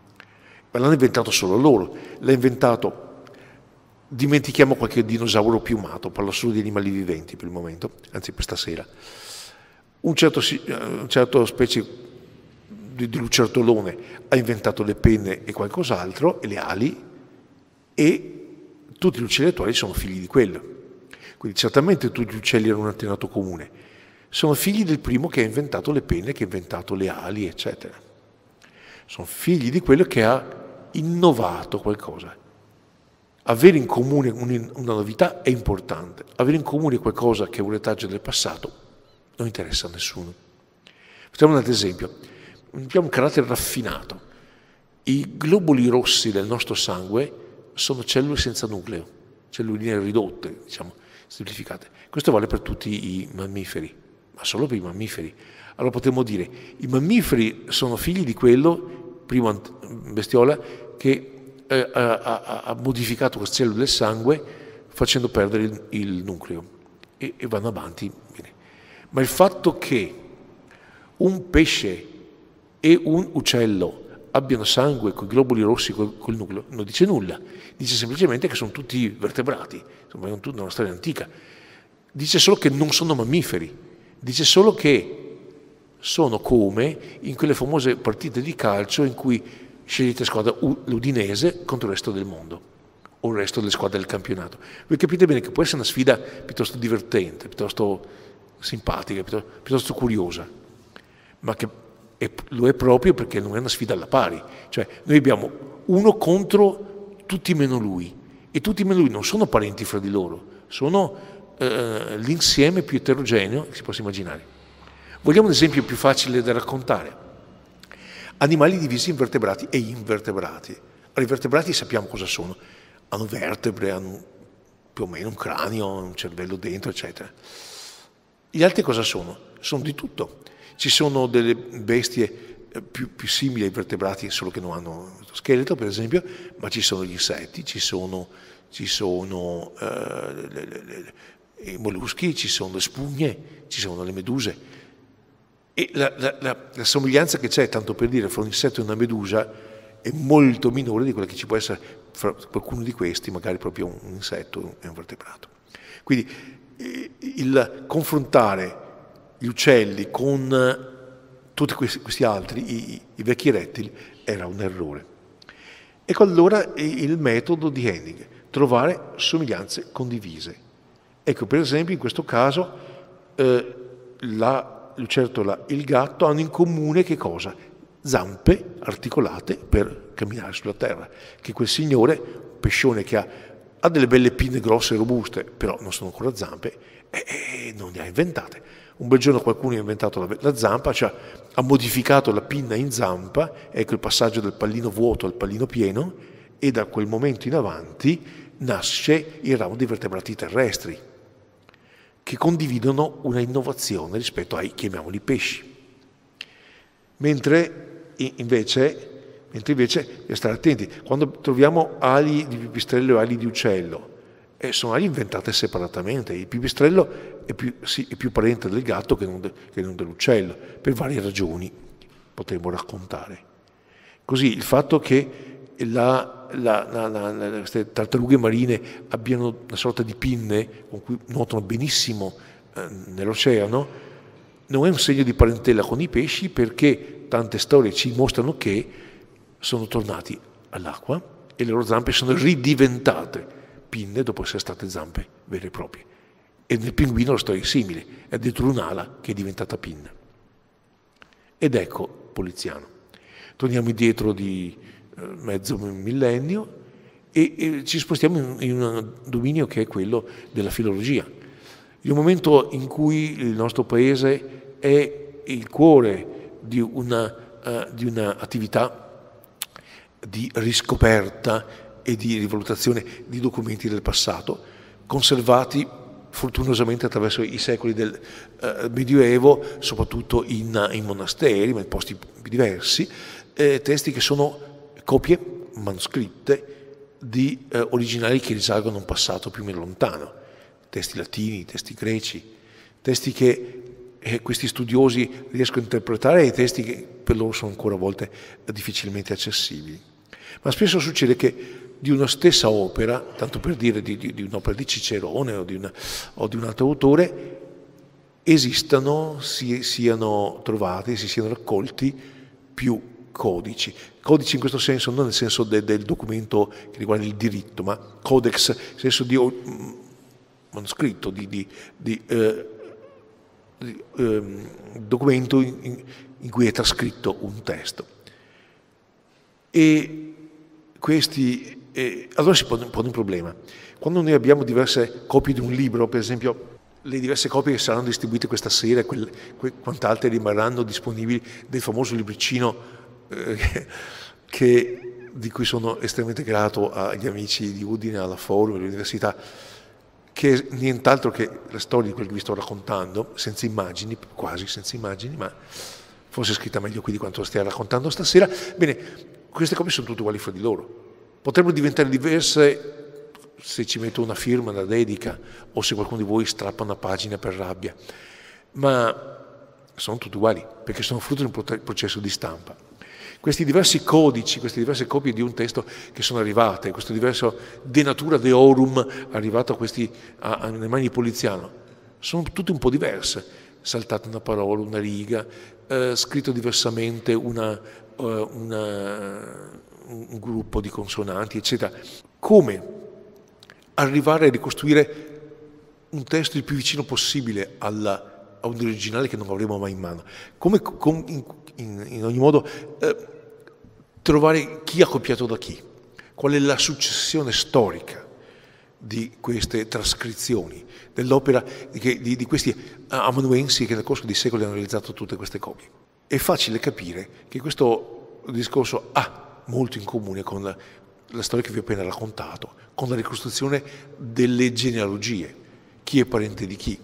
Ma l'hanno inventato solo loro, l'ha inventato, dimentichiamo qualche dinosauro piumato, parlo solo di animali viventi per il momento, anzi per stasera. Un certo, un certo specie di, di lucertolone ha inventato le penne e qualcos'altro, e le ali, e tutti gli uccelli attuali sono figli di quello. Quindi certamente tutti gli uccelli hanno un antenato comune. Sono figli del primo che ha inventato le penne, che ha inventato le ali, eccetera. Sono figli di quello che ha innovato qualcosa. Avere in comune una novità è importante. Avere in comune qualcosa che è un retaggio del passato non interessa a nessuno. Facciamo un altro esempio. Abbiamo un carattere raffinato. I globuli rossi del nostro sangue sono cellule senza nucleo, celluline ridotte, diciamo, semplificate. Questo vale per tutti i mammiferi, ma solo per i mammiferi. Allora potremmo dire, i mammiferi sono figli di quello, primo bestiola, che eh, ha, ha modificato queste cellule del sangue facendo perdere il, il nucleo, e, e vanno avanti. Bene. Ma il fatto che un pesce e un uccello abbiano sangue con i globuli rossi col, col nucleo non dice nulla, dice semplicemente che sono tutti vertebrati, insomma è tutta una storia antica. Dice solo che non sono mammiferi, dice solo che sono come in quelle famose partite di calcio in cui scegliete squadra l'Udinese contro il resto del mondo o il resto delle squadre del campionato. Voi capite bene che può essere una sfida piuttosto divertente, piuttosto simpatica, piuttosto, piuttosto curiosa, ma che e lo è proprio perché non è una sfida alla pari. Cioè noi abbiamo uno contro tutti meno lui, e tutti meno lui non sono parenti fra di loro, sono eh, l'insieme più eterogeneo che si possa immaginare. Vogliamo un esempio più facile da raccontare. Animali divisi in vertebrati e invertebrati. Allora, i vertebrati sappiamo cosa sono, hanno vertebre, hanno più o meno un cranio, un cervello dentro, eccetera. Gli altri cosa sono? Sono di tutto. Ci sono delle bestie più, più simili ai vertebrati, solo che non hanno lo scheletro, per esempio, ma ci sono gli insetti, ci sono, ci sono eh, le, le, le, i molluschi, ci sono le spugne, ci sono le meduse. E la, la, la, la somiglianza che c'è, tanto per dire, fra un insetto e una medusa è molto minore di quella che ci può essere fra qualcuno di questi, magari proprio un, un insetto e un vertebrato. Quindi il confrontare gli uccelli con tutti questi, questi altri, i, i vecchi rettili, era un errore. Ecco allora il metodo di Hennig, trovare somiglianze condivise. Ecco, per esempio, in questo caso eh, la lucertola e il gatto hanno in comune che cosa? Zampe articolate per camminare sulla terra, che quel signore, pescione che ha, ha delle belle pinne grosse e robuste, però non sono ancora zampe, e, e non le ha inventate. Un bel giorno qualcuno ha inventato la, la zampa, cioè ha modificato la pinna in zampa, ecco il passaggio del pallino vuoto al pallino pieno, e da quel momento in avanti nasce il ramo dei vertebrati terrestri, che condividono una innovazione rispetto ai, chiamiamoli, pesci. Mentre invece, mentre invece bisogna stare attenti, quando troviamo ali di pipistrello e ali di uccello, eh, sono ali inventate separatamente. Il pipistrello è più, sì, è più parente del gatto che non, de, che non dell'uccello, per varie ragioni potremmo raccontare. Così il fatto che la, la, la, la, la, queste tartarughe marine abbiano una sorta di pinne con cui nuotano benissimo eh, nell'oceano non è un segno di parentela con i pesci, perché tante storie ci mostrano che sono tornati all'acqua e le loro zampe sono ridiventate pinne dopo essere state zampe vere e proprie. E nel pinguino la storia è simile, è addirittura un'ala che è diventata pinna. Ed ecco Poliziano. Torniamo indietro di eh, mezzo millennio e, e ci spostiamo in, in un dominio che è quello della filologia. In un momento in cui il nostro paese è il cuore di una, uh, di una attività di riscoperta e di rivalutazione di documenti del passato, conservati fortunosamente attraverso i secoli del uh, Medioevo, soprattutto in, in monasteri, ma in posti diversi, eh, testi che sono copie manoscritte di eh, originali che risalgono a un passato più o meno lontano, testi latini, testi greci, testi che eh, questi studiosi riescono a interpretare e testi che per loro sono ancora a volte difficilmente accessibili. Ma spesso succede che di una stessa opera, tanto per dire di, di, di un'opera di Cicerone o di, una, o di un altro autore, esistano, si, siano trovati, si siano raccolti più codici. Codici in questo senso non nel senso de, del documento che riguarda il diritto, ma codex nel senso di um, manoscritto, di, di, di, eh, di um, documento in, in cui è trascritto un testo. E questi Eh, allora si pone, pone un problema. Quando noi abbiamo diverse copie di un libro, per esempio le diverse copie che saranno distribuite questa sera, quelle, que, quant'altre rimarranno disponibili del famoso libricino eh, che, di cui sono estremamente grato agli amici di Udine, alla Forum, all'università, che è nient'altro che la storia di quel che vi sto raccontando, senza immagini, quasi senza immagini, ma forse è scritta meglio qui di quanto lo stia raccontando stasera. Bene, queste copie sono tutte uguali fra di loro. Potrebbero diventare diverse se ci metto una firma, una dedica, o se qualcuno di voi strappa una pagina per rabbia, ma sono tutti uguali, perché sono frutto di un processo di stampa. Questi diversi codici, queste diverse copie di un testo che sono arrivate, questo diverso de natura deorum arrivato a questi, a, a, nelle mani di Poliziano, sono tutte un po' diverse, saltata una parola, una riga, eh, scritto diversamente una... Uh, una un gruppo di consonanti, eccetera. Come arrivare a ricostruire un testo il più vicino possibile alla, a un originale che non avremo mai in mano? Come com, in, in, in ogni modo eh, trovare chi ha copiato da chi? Qual è la successione storica di queste trascrizioni, dell'opera di, di, di questi amanuensi che nel corso dei secoli hanno realizzato tutte queste copie? È facile capire che questo discorso ha molto in comune con la, la storia che vi ho appena raccontato, con la ricostruzione delle genealogie, chi è parente di chi.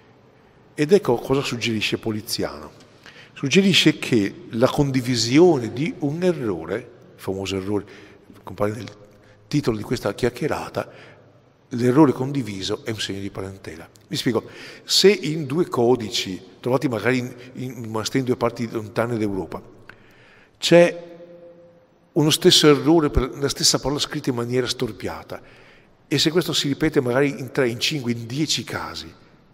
Ed ecco cosa suggerisce Poliziano. Suggerisce che la condivisione di un errore, il famoso errore, compare nel titolo di questa chiacchierata, l'errore condiviso è un segno di parentela. Mi spiego, se in due codici, trovati magari in, in monasteri in due parti lontane d'Europa, c'è uno stesso errore per la stessa parola scritta in maniera storpiata, e se questo si ripete magari in tre, in cinque, in dieci casi,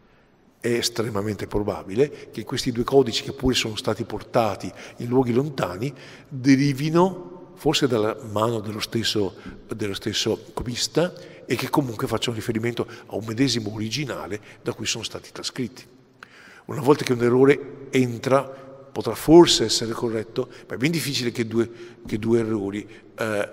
è estremamente probabile che questi due codici, che pure sono stati portati in luoghi lontani, derivino forse dalla mano dello stesso, dello stesso copista e che comunque facciano riferimento a un medesimo originale da cui sono stati trascritti. Una volta che un errore entra, potrà forse essere corretto, ma è ben difficile che due, che due errori, eh,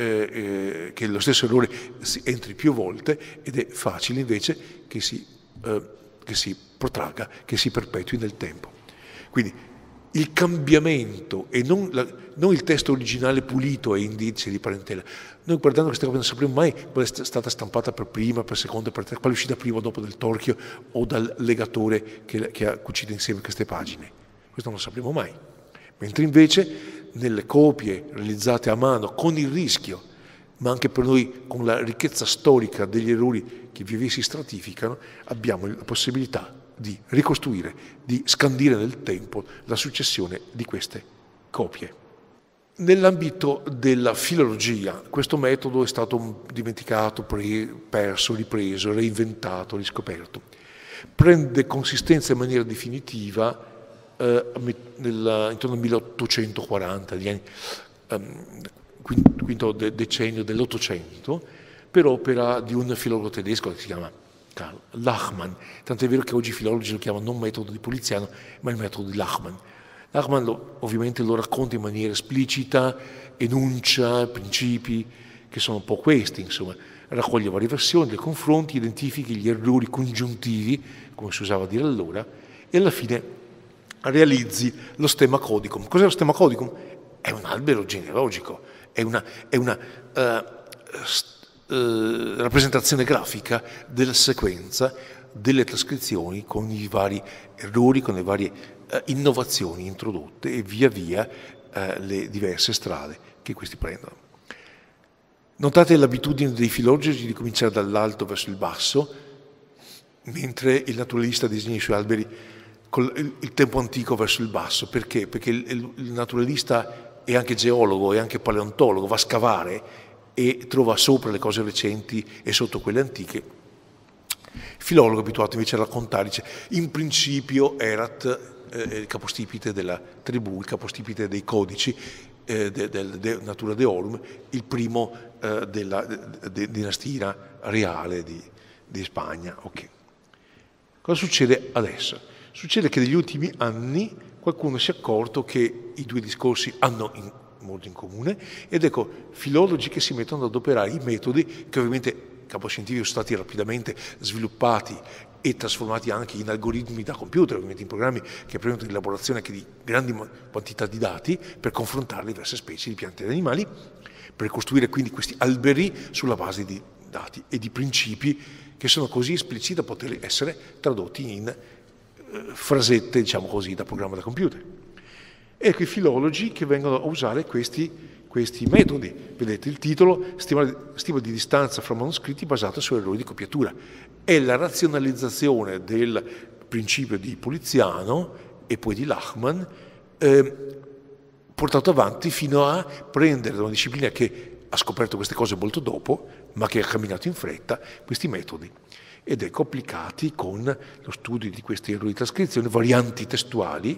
eh, che lo stesso errore si entri più volte, ed è facile invece che si, eh, che si protragga, che si perpetui nel tempo. Quindi il cambiamento e non, la, non il testo originale pulito è indice di parentela. Noi guardando queste cose non sapremo mai quale è stata stampata per prima, per seconda, per terza, quale è uscita prima o dopo del torchio o dal legatore che, che ha cucito insieme queste pagine. Questo non lo sapremo mai, mentre invece nelle copie realizzate a mano con il rischio, ma anche per noi con la ricchezza storica degli errori che via via si stratificano, abbiamo la possibilità di ricostruire, di scandire nel tempo la successione di queste copie. Nell'ambito della filologia questo metodo è stato dimenticato, perso, ripreso, reinventato, riscoperto. Prende consistenza in maniera definitiva Eh, nel, intorno al milleottocentoquaranta, gli anni, um, quinto de, decennio dell'Ottocento, per opera di un filologo tedesco che si chiama Karl Lachmann, tant'è vero che oggi i filologi lo chiamano non metodo di Poliziano, ma il metodo di Lachmann. Lachmann lo, ovviamente lo racconta in maniera esplicita, enuncia principi che sono un po' questi, insomma, raccoglie varie versioni, le confronti, identifichi gli errori congiuntivi, come si usava a dire allora, e alla fine realizzi lo stemma codicum. Cos'è lo stemma codicum? È un albero genealogico, è una, è una uh, uh, rappresentazione grafica della sequenza delle trascrizioni con i vari errori, con le varie uh, innovazioni introdotte e via via uh, le diverse strade che questi prendono. Notate l'abitudine dei filologi di cominciare dall'alto verso il basso, mentre il naturalista disegna i suoi alberi con il tempo antico verso il basso. Perché? Perché il, il naturalista è anche geologo, è anche paleontologo, va a scavare e trova sopra le cose recenti e sotto quelle antiche. Il filologo è abituato invece a raccontare, dice, in principio erat, eh, il capostipite della tribù, il capostipite dei codici, eh, del de, de Natura Deorum, il primo eh, della de, de, dinastia reale di, di Spagna. Okay. Cosa succede adesso? Succede che negli ultimi anni qualcuno si è accorto che i due discorsi hanno in, molto in comune, ed ecco filologi che si mettono ad adoperare i metodi che ovviamente in campo scientifico sono stati rapidamente sviluppati e trasformati anche in algoritmi da computer, ovviamente in programmi che permettono l'elaborazione anche di grandi quantità di dati per confrontare diverse specie di piante ed animali, per costruire quindi questi alberi sulla base di dati e di principi che sono così espliciti da poter essere tradotti in eh, frasette, diciamo così, da programma da computer. Ecco i filologi che vengono a usare questi, questi metodi. Vedete il titolo, stima, stima di distanza fra manoscritti basata su errori di copiatura. È la razionalizzazione del principio di Poliziano e poi di Lachmann, eh, portato avanti fino a prendere da una disciplina che ha scoperto queste cose molto dopo, ma che ha camminato in fretta, questi metodi, ed ecco applicati con lo studio di questi errori di trascrizione, varianti testuali,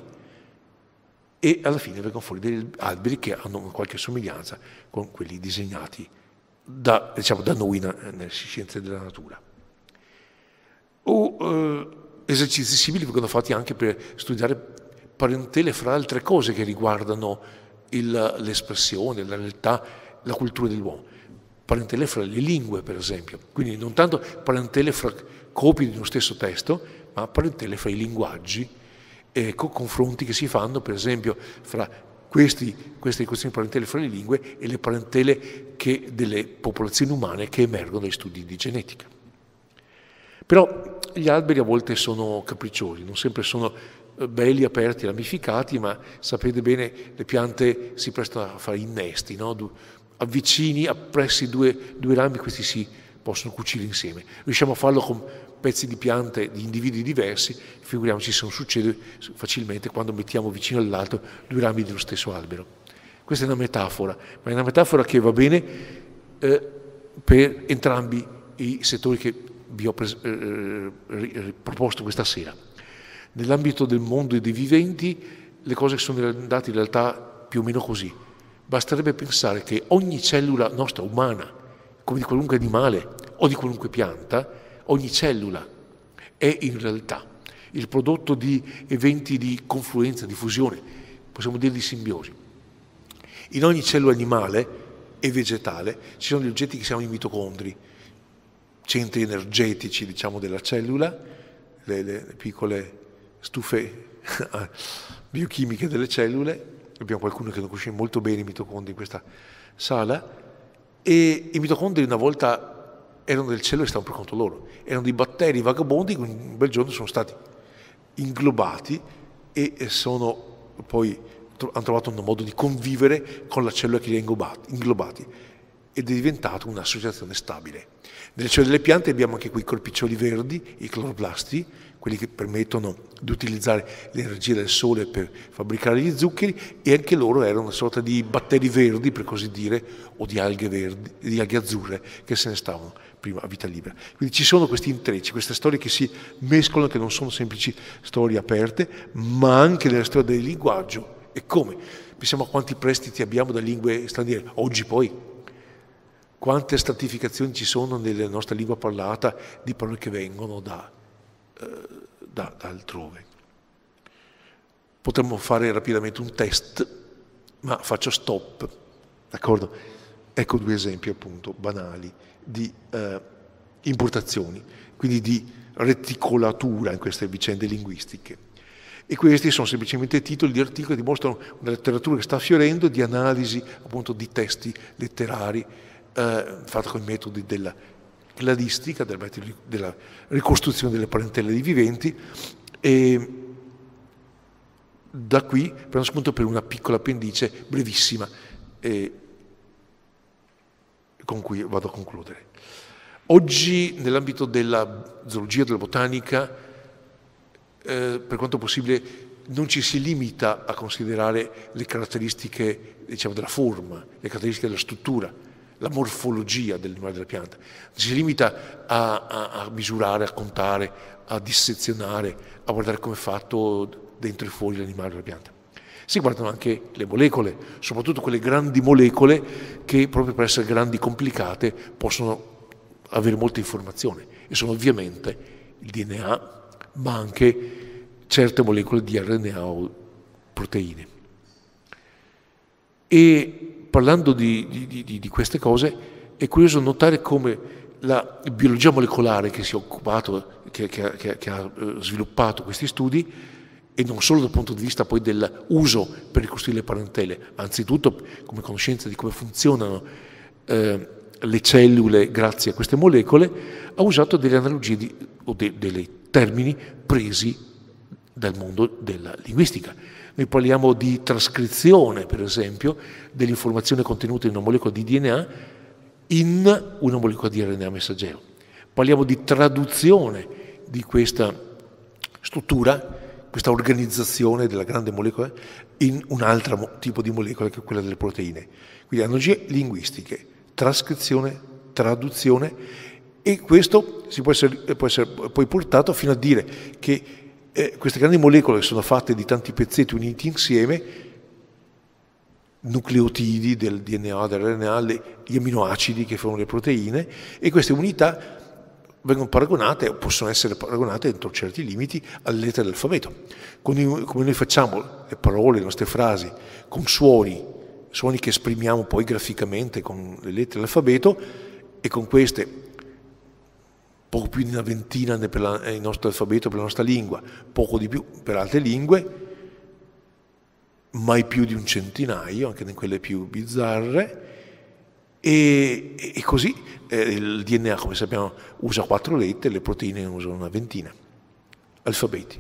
e alla fine vengono fuori degli alberi che hanno qualche somiglianza con quelli disegnati da, diciamo, da noi nelle scienze della natura. O eh, esercizi simili vengono fatti anche per studiare parentele fra altre cose che riguardano l'espressione, la realtà, la cultura dell'uomo. Parentele fra le lingue, per esempio. Quindi non tanto parentele fra copie di uno stesso testo, ma parentele fra i linguaggi, e con confronti che si fanno, per esempio, fra questi, queste questioni parentele fra le lingue e le parentele che, delle popolazioni umane che emergono dai studi di genetica. Però gli alberi a volte sono capricciosi, non sempre sono belli, aperti, ramificati, ma sapete bene, le piante si prestano a fare innesti, no? Avvicini, appressi due, due rami, questi si possono cucire insieme. Riusciamo a farlo con pezzi di piante di individui diversi, figuriamoci se non succede facilmente quando mettiamo vicino all'altro due rami dello stesso albero. Questa è una metafora, ma è una metafora che va bene eh, per entrambi i settori che vi ho pres- eh, proposto questa sera. Nell'ambito del mondo e dei viventi le cose sono andate in realtà più o meno così. Basterebbe pensare che ogni cellula nostra umana, come di qualunque animale o di qualunque pianta, ogni cellula è in realtà il prodotto di eventi di confluenza, di fusione, possiamo dire di simbiosi. In ogni cellula animale e vegetale ci sono gli oggetti che si chiamano i mitocondri, centri energetici, diciamo, della cellula, le, le piccole stufe biochimiche delle cellule. Abbiamo qualcuno che lo conosce molto bene i mitocondri in questa sala, e i mitocondri una volta erano delle cellule che stavano per conto loro, erano dei batteri vagabondi che un bel giorno sono stati inglobati e sono poi hanno trovato un modo di convivere con la cellula che li ha inglobati ed è diventata un'associazione stabile. Nelle cellule delle piante abbiamo anche quei corpiccioli verdi, i cloroplasti, quelli che permettono di utilizzare l'energia del sole per fabbricare gli zuccheri, e anche loro erano una sorta di batteri verdi, per così dire, o di alghe verdi, di alghe azzurre che se ne stavano prima a vita libera. Quindi ci sono questi intrecci, queste storie che si mescolano, che non sono semplici storie aperte, ma anche nella storia del linguaggio. E come? Pensiamo a quanti prestiti abbiamo da lingue straniere. Oggi poi, quante stratificazioni ci sono nella nostra lingua parlata di parole che vengono da, eh, da, da altrove. Potremmo fare rapidamente un test, ma faccio stop, d'accordo? Ecco due esempi appunto banali di eh, importazioni, quindi di reticolatura in queste vicende linguistiche. E questi sono semplicemente titoli di articoli che dimostrano una letteratura che sta fiorendo, di analisi appunto di testi letterari eh, fatta con i metodi della cladistica, della, della ricostruzione delle parentele dei viventi, e da qui prendo spunto per una piccola appendice brevissima eh, con cui vado a concludere. Oggi nell'ambito della zoologia, della botanica, Eh, per quanto possibile non ci si limita a considerare le caratteristiche, diciamo, della forma, le caratteristiche della struttura, la morfologia dell'animale della pianta, ci si limita a, a, a misurare, a contare, a dissezionare, a guardare come è fatto dentro e fuori l'animale della pianta. Si guardano anche le molecole, soprattutto quelle grandi molecole che proprio per essere grandi e complicate possono avere molta informazione, e sono ovviamente il D N A, ma anche certe molecole di R N A o proteine. E parlando di, di, di, di queste cose, è curioso notare come la biologia molecolare che si è occupato, che, che, che, che ha sviluppato questi studi, e non solo dal punto di vista poi dell'uso per ricostruire le parentele, anzitutto come conoscenza di come funzionano eh, le cellule grazie a queste molecole, ha usato delle analogie di, o de, delle termini presi dal mondo della linguistica. Noi parliamo di trascrizione, per esempio, dell'informazione contenuta in una molecola di D N A in una molecola di R N A messaggero. Parliamo di traduzione di questa struttura, questa organizzazione della grande molecola in un altro tipo di molecola che è quella delle proteine. Quindi analogie linguistiche, trascrizione, traduzione. E questo si può essere, può essere poi portato fino a dire che eh, queste grandi molecole sono fatte di tanti pezzetti uniti insieme, nucleotidi del D N A, dell'R N A, gli aminoacidi che formano le proteine, e queste unità vengono paragonate, o possono essere paragonate entro certi limiti, alle lettere dell'alfabeto. Come noi facciamo le parole, le nostre frasi, con suoni, suoni che esprimiamo poi graficamente con le lettere dell'alfabeto, e con queste poco più di una ventina per la, il nostro alfabeto, per la nostra lingua, poco di più per altre lingue, mai più di un centinaio, anche in quelle più bizzarre, e, e così eh, il D N A, come sappiamo, usa quattro lettere, le proteine usano una ventina, alfabeti.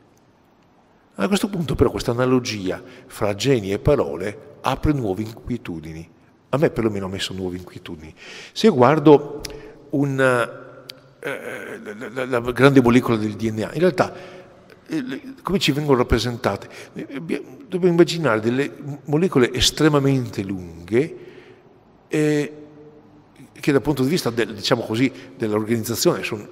A questo punto però questa analogia fra geni e parole apre nuove inquietudini. A me perlomeno ha messo nuove inquietudini. Se io guardo una La, la, la grande molecola del D N A, in realtà eh, come ci vengono rappresentate? Dobbiamo immaginare delle molecole estremamente lunghe eh, che dal punto di vista del, diciamo così, dell'organizzazione sono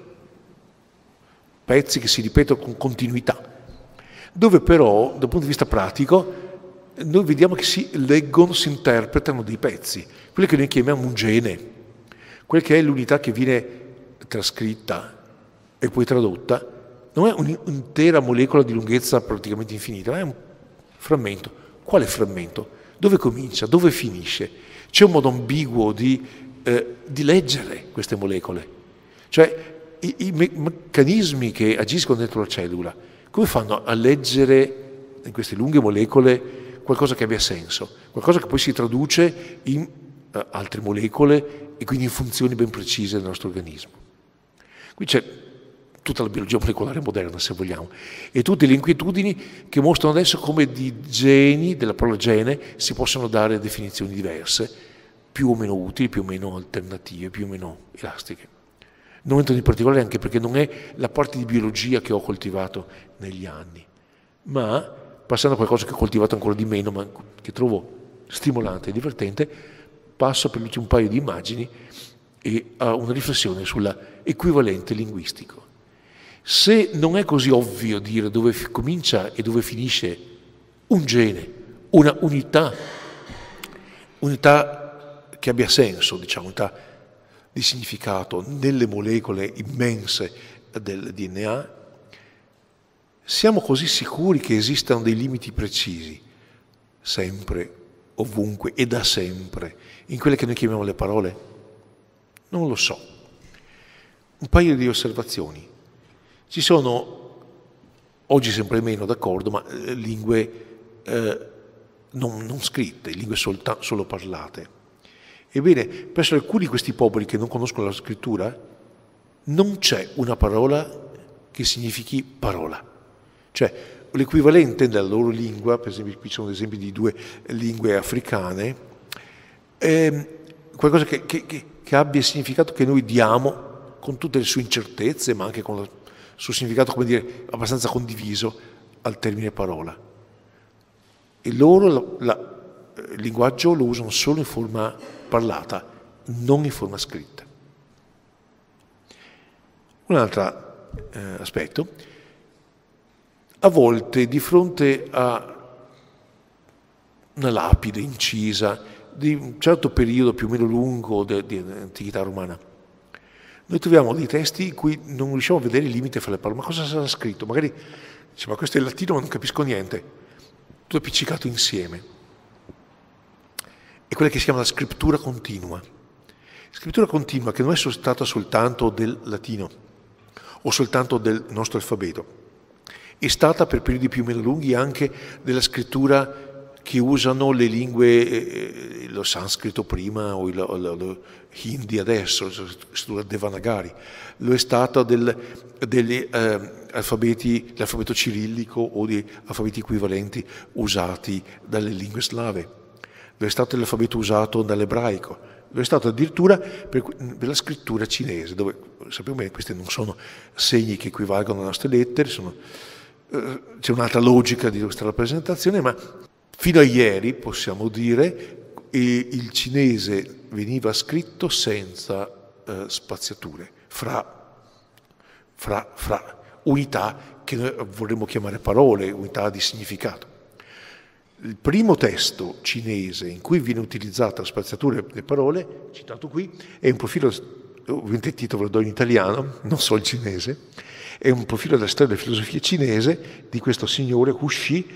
pezzi che si ripetono con continuità, dove però dal punto di vista pratico noi vediamo che si leggono, si interpretano dei pezzi, quelli che noi chiamiamo un gene, quella che è l'unità che viene trascritta e poi tradotta, non è un'intera molecola di lunghezza praticamente infinita, ma è un frammento. Quale frammento? Dove comincia? Dove finisce? C'è un modo ambiguo di, eh, di leggere queste molecole. Cioè, i, i me- meccanismi che agiscono dentro la cellula, come fanno a leggere in queste lunghe molecole qualcosa che abbia senso? Qualcosa che poi si traduce in eh, altre molecole e quindi in funzioni ben precise del nostro organismo. Qui c'è tutta la biologia molecolare moderna, se vogliamo, e tutte le inquietudini che mostrano adesso come di geni, della parola gene, si possono dare definizioni diverse, più o meno utili, più o meno alternative, più o meno elastiche. Non entro in particolare anche perché non è la parte di biologia che ho coltivato negli anni, ma passando a qualcosa che ho coltivato ancora di meno, ma che trovo stimolante e divertente, passo per l'ultimo paio di immagini e a una riflessione sull'equivalente linguistico. Se non è così ovvio dire dove f- comincia e dove finisce un gene, una unità, unità che abbia senso, diciamo, unità di significato nelle molecole immense del D N A, siamo così sicuri che esistano dei limiti precisi, sempre, ovunque e da sempre, in quelle che noi chiamiamo le parole? Non lo so. Un paio di osservazioni. Ci sono, oggi sempre meno, d'accordo, ma eh, lingue eh, non, non scritte, lingue solta, solo parlate. Ebbene, presso alcuni di questi popoli che non conoscono la scrittura, non c'è una parola che significhi parola. Cioè, l'equivalente della loro lingua, per esempio qui ci sono esempi di due lingue africane, è qualcosa che, che, che, che abbia il significato che noi diamo con tutte le sue incertezze, ma anche con il suo significato, come dire, abbastanza condiviso al termine parola. E loro la, la, il linguaggio lo usano solo in forma parlata, non in forma scritta. Un altro eh, aspetto, a volte di fronte a una lapide incisa di un certo periodo più o meno lungo dell'antichità romana, noi troviamo dei testi in cui non riusciamo a vedere il limite fra le parole. Ma cosa sarà scritto? Magari dice, ma questo è il latino ma non capisco niente. Tutto appiccicato insieme. È quella che si chiama la scrittura continua. Scrittura continua che non è stata soltanto del latino o soltanto del nostro alfabeto. È stata per periodi più o meno lunghi anche della scrittura che usano le lingue, eh, lo sanscrito prima o lo, lo, lo hindi adesso, la scrittura Devanagari. Lo è stata del, degli eh, alfabeti, l'alfabeto cirillico o di alfabeti equivalenti usati dalle lingue slave. Lo è stato l'alfabeto usato dall'ebraico. Lo è stato addirittura per, per la scrittura cinese, dove sappiamo bene che questi non sono segni che equivalgono alle nostre lettere, sono, eh, c'è un'altra logica di questa rappresentazione, ma fino a ieri, possiamo dire, il cinese veniva scritto senza eh, spaziature, fra, fra, fra unità che noi vorremmo chiamare parole, unità di significato. Il primo testo cinese in cui viene utilizzata la spaziatura delle parole, citato qui, è un profilo, ovviamente il titolo lo do in italiano, non so il cinese, è un profilo della storia della filosofia cinese di questo signore Hu Shi,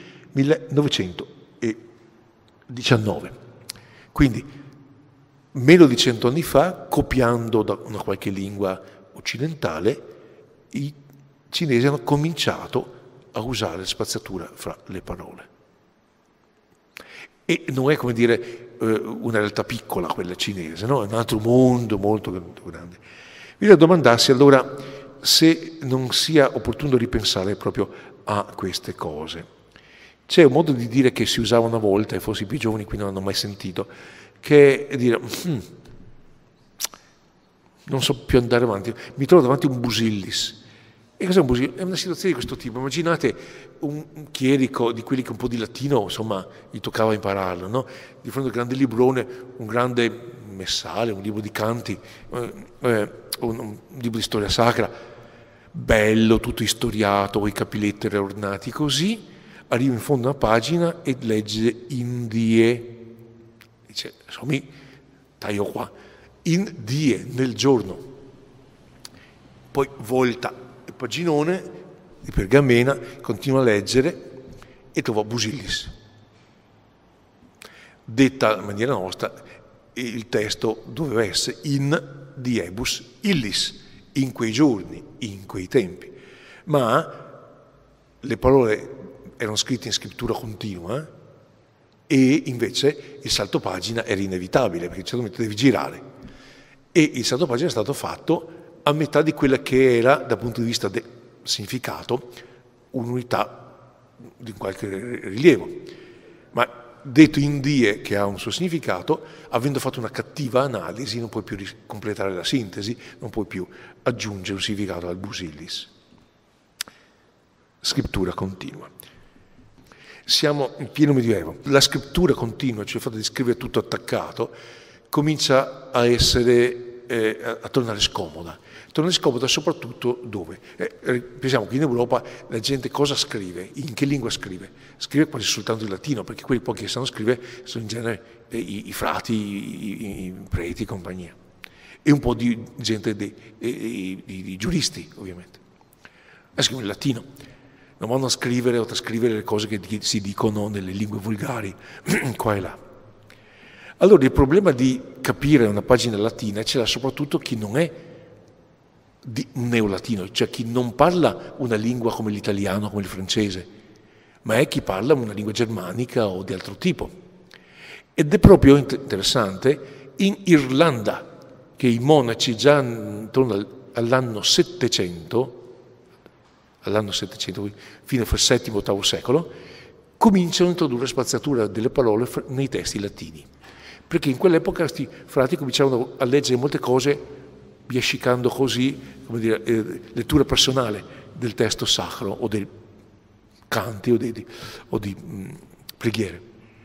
millenovecentodiciannove. Quindi, meno di cento anni fa, copiando da una qualche lingua occidentale, i cinesi hanno cominciato a usare la spaziatura fra le parole. E non è, come dire, una realtà piccola quella cinese, no? È un altro mondo molto grande. Bisogna domandarsi allora se non sia opportuno ripensare proprio a queste cose. C'è un modo di dire che si usava una volta, e forse i più giovani qui non hanno mai sentito, che è dire, hmm, non so più andare avanti, mi trovo davanti a un busillis. E cos'è un busillis? È una situazione di questo tipo. Immaginate un, un chierico di quelli che un po' di latino, insomma, gli toccava impararlo, no? Di fronte a un grande librone, un grande messale, un libro di canti, eh, un, un libro di storia sacra, bello, tutto istoriato, con i capiletti reordinati, così arriva in fondo a una pagina e legge in die, dice, insomma, taglio qua, in die, nel giorno. Poi volta il paginone di pergamena, continua a leggere e trova busillis. Detta in maniera nostra, il testo doveva essere in diebus illis, in quei giorni, in quei tempi. Ma le parole erano scritte in scrittura continua e invece il salto pagina era inevitabile, perché certamente devi girare. E il salto pagina è stato fatto a metà di quella che era, dal punto di vista del significato, un'unità di qualche rilievo. Ma detto in die, che ha un suo significato, avendo fatto una cattiva analisi, non puoi più completare la sintesi, non puoi più aggiungere un significato al busillis. Scrittura continua. Siamo in pieno medioevo. La scrittura continua, cioè il fatto di scrivere tutto attaccato, comincia a essere, eh, a tornare scomoda. Tornare scomoda soprattutto dove? Eh, pensiamo che in Europa la gente cosa scrive? In che lingua scrive? Scrive quasi soltanto il latino, perché quelli pochi che sanno scrivere sono in genere i, i frati, i, i preti e compagnia, e un po' di gente, di, di, di, di giuristi ovviamente. E scrivono in latino, non vanno a scrivere o a trascrivere le cose che si dicono nelle lingue volgari, qua e là. Allora il problema di capire una pagina latina ce l'ha soprattutto chi non è di un neolatino, cioè chi non parla una lingua come l'italiano, come il francese, ma è chi parla una lingua germanica o di altro tipo. Ed è proprio interessante in Irlanda che i monaci già intorno all'anno settecento, all'anno settecento, fino al settimo ottavo secolo, cominciano a introdurre spaziatura delle parole nei testi latini. Perché in quell'epoca questi frati cominciavano a leggere molte cose biascicando così, come dire, eh, lettura personale del testo sacro o dei canti o di, o di mh, preghiere.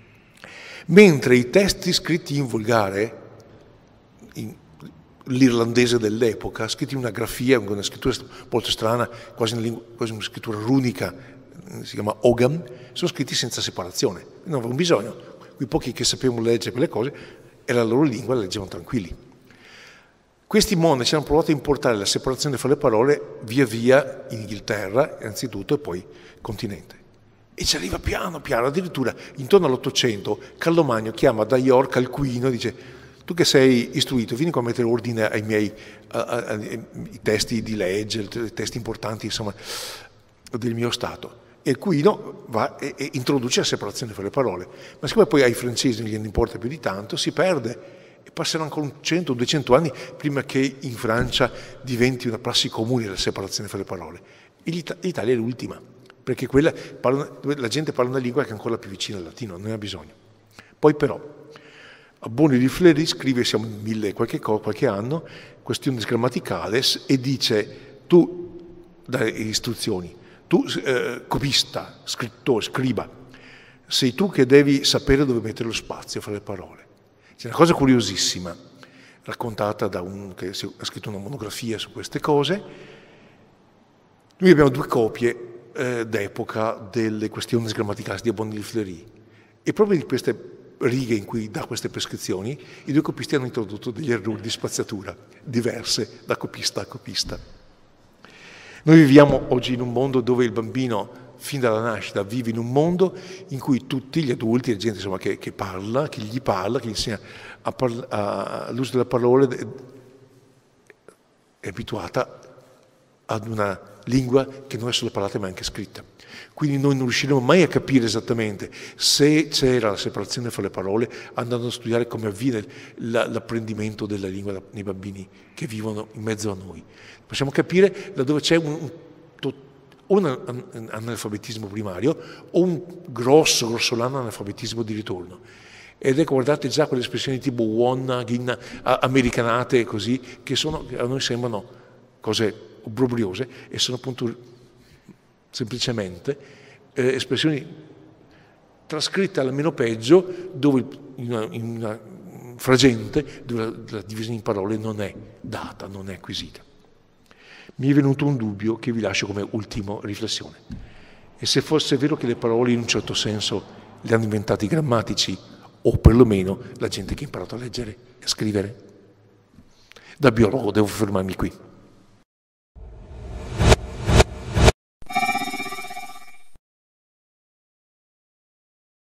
Mentre i testi scritti in volgare, in, l'irlandese dell'epoca, scritti in una grafia, con una scrittura molto strana, quasi una, lingua, quasi una scrittura runica, si chiama Ogham, sono scritti senza separazione. Non avevano bisogno. Quei pochi che sapevano leggere quelle cose, era la loro lingua, la leggevano tranquilli. Questi monaci hanno provato a importare la separazione fra le parole via via in Inghilterra, innanzitutto, e poi continente. E ci arriva piano piano, addirittura intorno all'Ottocento Carlo Magno chiama da York Alcuino e dice: tu che sei istruito, vieni qua a mettere ordine ai miei a, a, a, ai testi di legge, i testi importanti, insomma, del mio Stato. E Alcuino va e, e introduce la separazione fra le parole. Ma siccome poi ai francesi non gliene importa più di tanto, si perde. E passeranno ancora un cento o duecento anni prima che in Francia diventi una prassi comune la separazione fra le parole. E l'Italia è l'ultima, perché quella parla, la gente parla una lingua che è ancora più vicina al latino, non ne ha bisogno. Poi però, Abbondio di Fleury scrive, siamo nel mille qualche, qualche anno, Questiones Grammaticales, e dice, tu dai istruzioni, tu eh, copista, scrittore, scriba, sei tu che devi sapere dove mettere lo spazio fra le parole. C'è una cosa curiosissima, raccontata da un che ha scritto una monografia su queste cose. Noi abbiamo due copie eh, d'epoca delle Questiones Grammaticali di Abbondio di Fleury, e proprio di queste righe in cui dà queste prescrizioni, i due copisti hanno introdotto degli errori di spaziatura diverse da copista a copista. Noi viviamo oggi in un mondo dove il bambino, fin dalla nascita, vive in un mondo in cui tutti gli adulti, la gente insomma, che, che parla, che gli parla, che gli insegna all'uso della parola, è abituata ad una lingua che non è solo parlata ma anche scritta. Quindi noi non riusciremo mai a capire esattamente se c'era la separazione fra le parole andando a studiare come avviene l'apprendimento della lingua nei bambini che vivono in mezzo a noi. Possiamo capire laddove c'è un, un o un analfabetismo primario o un grosso, grossolano analfabetismo di ritorno. Ed ecco, guardate già quelle espressioni tipo wanna, ginna, americanate così, che, sono, che a noi sembrano cose obbrobriose e sono appunto semplicemente eh, espressioni trascritte almeno peggio, dove in una, in una fragente dove la, la divisione in parole non è data, non è acquisita. Mi è venuto un dubbio che vi lascio come ultima riflessione. E se fosse vero che le parole in un certo senso le hanno inventate i grammatici, o perlomeno la gente che ha imparato a leggere e a scrivere? Da biologo devo fermarmi qui.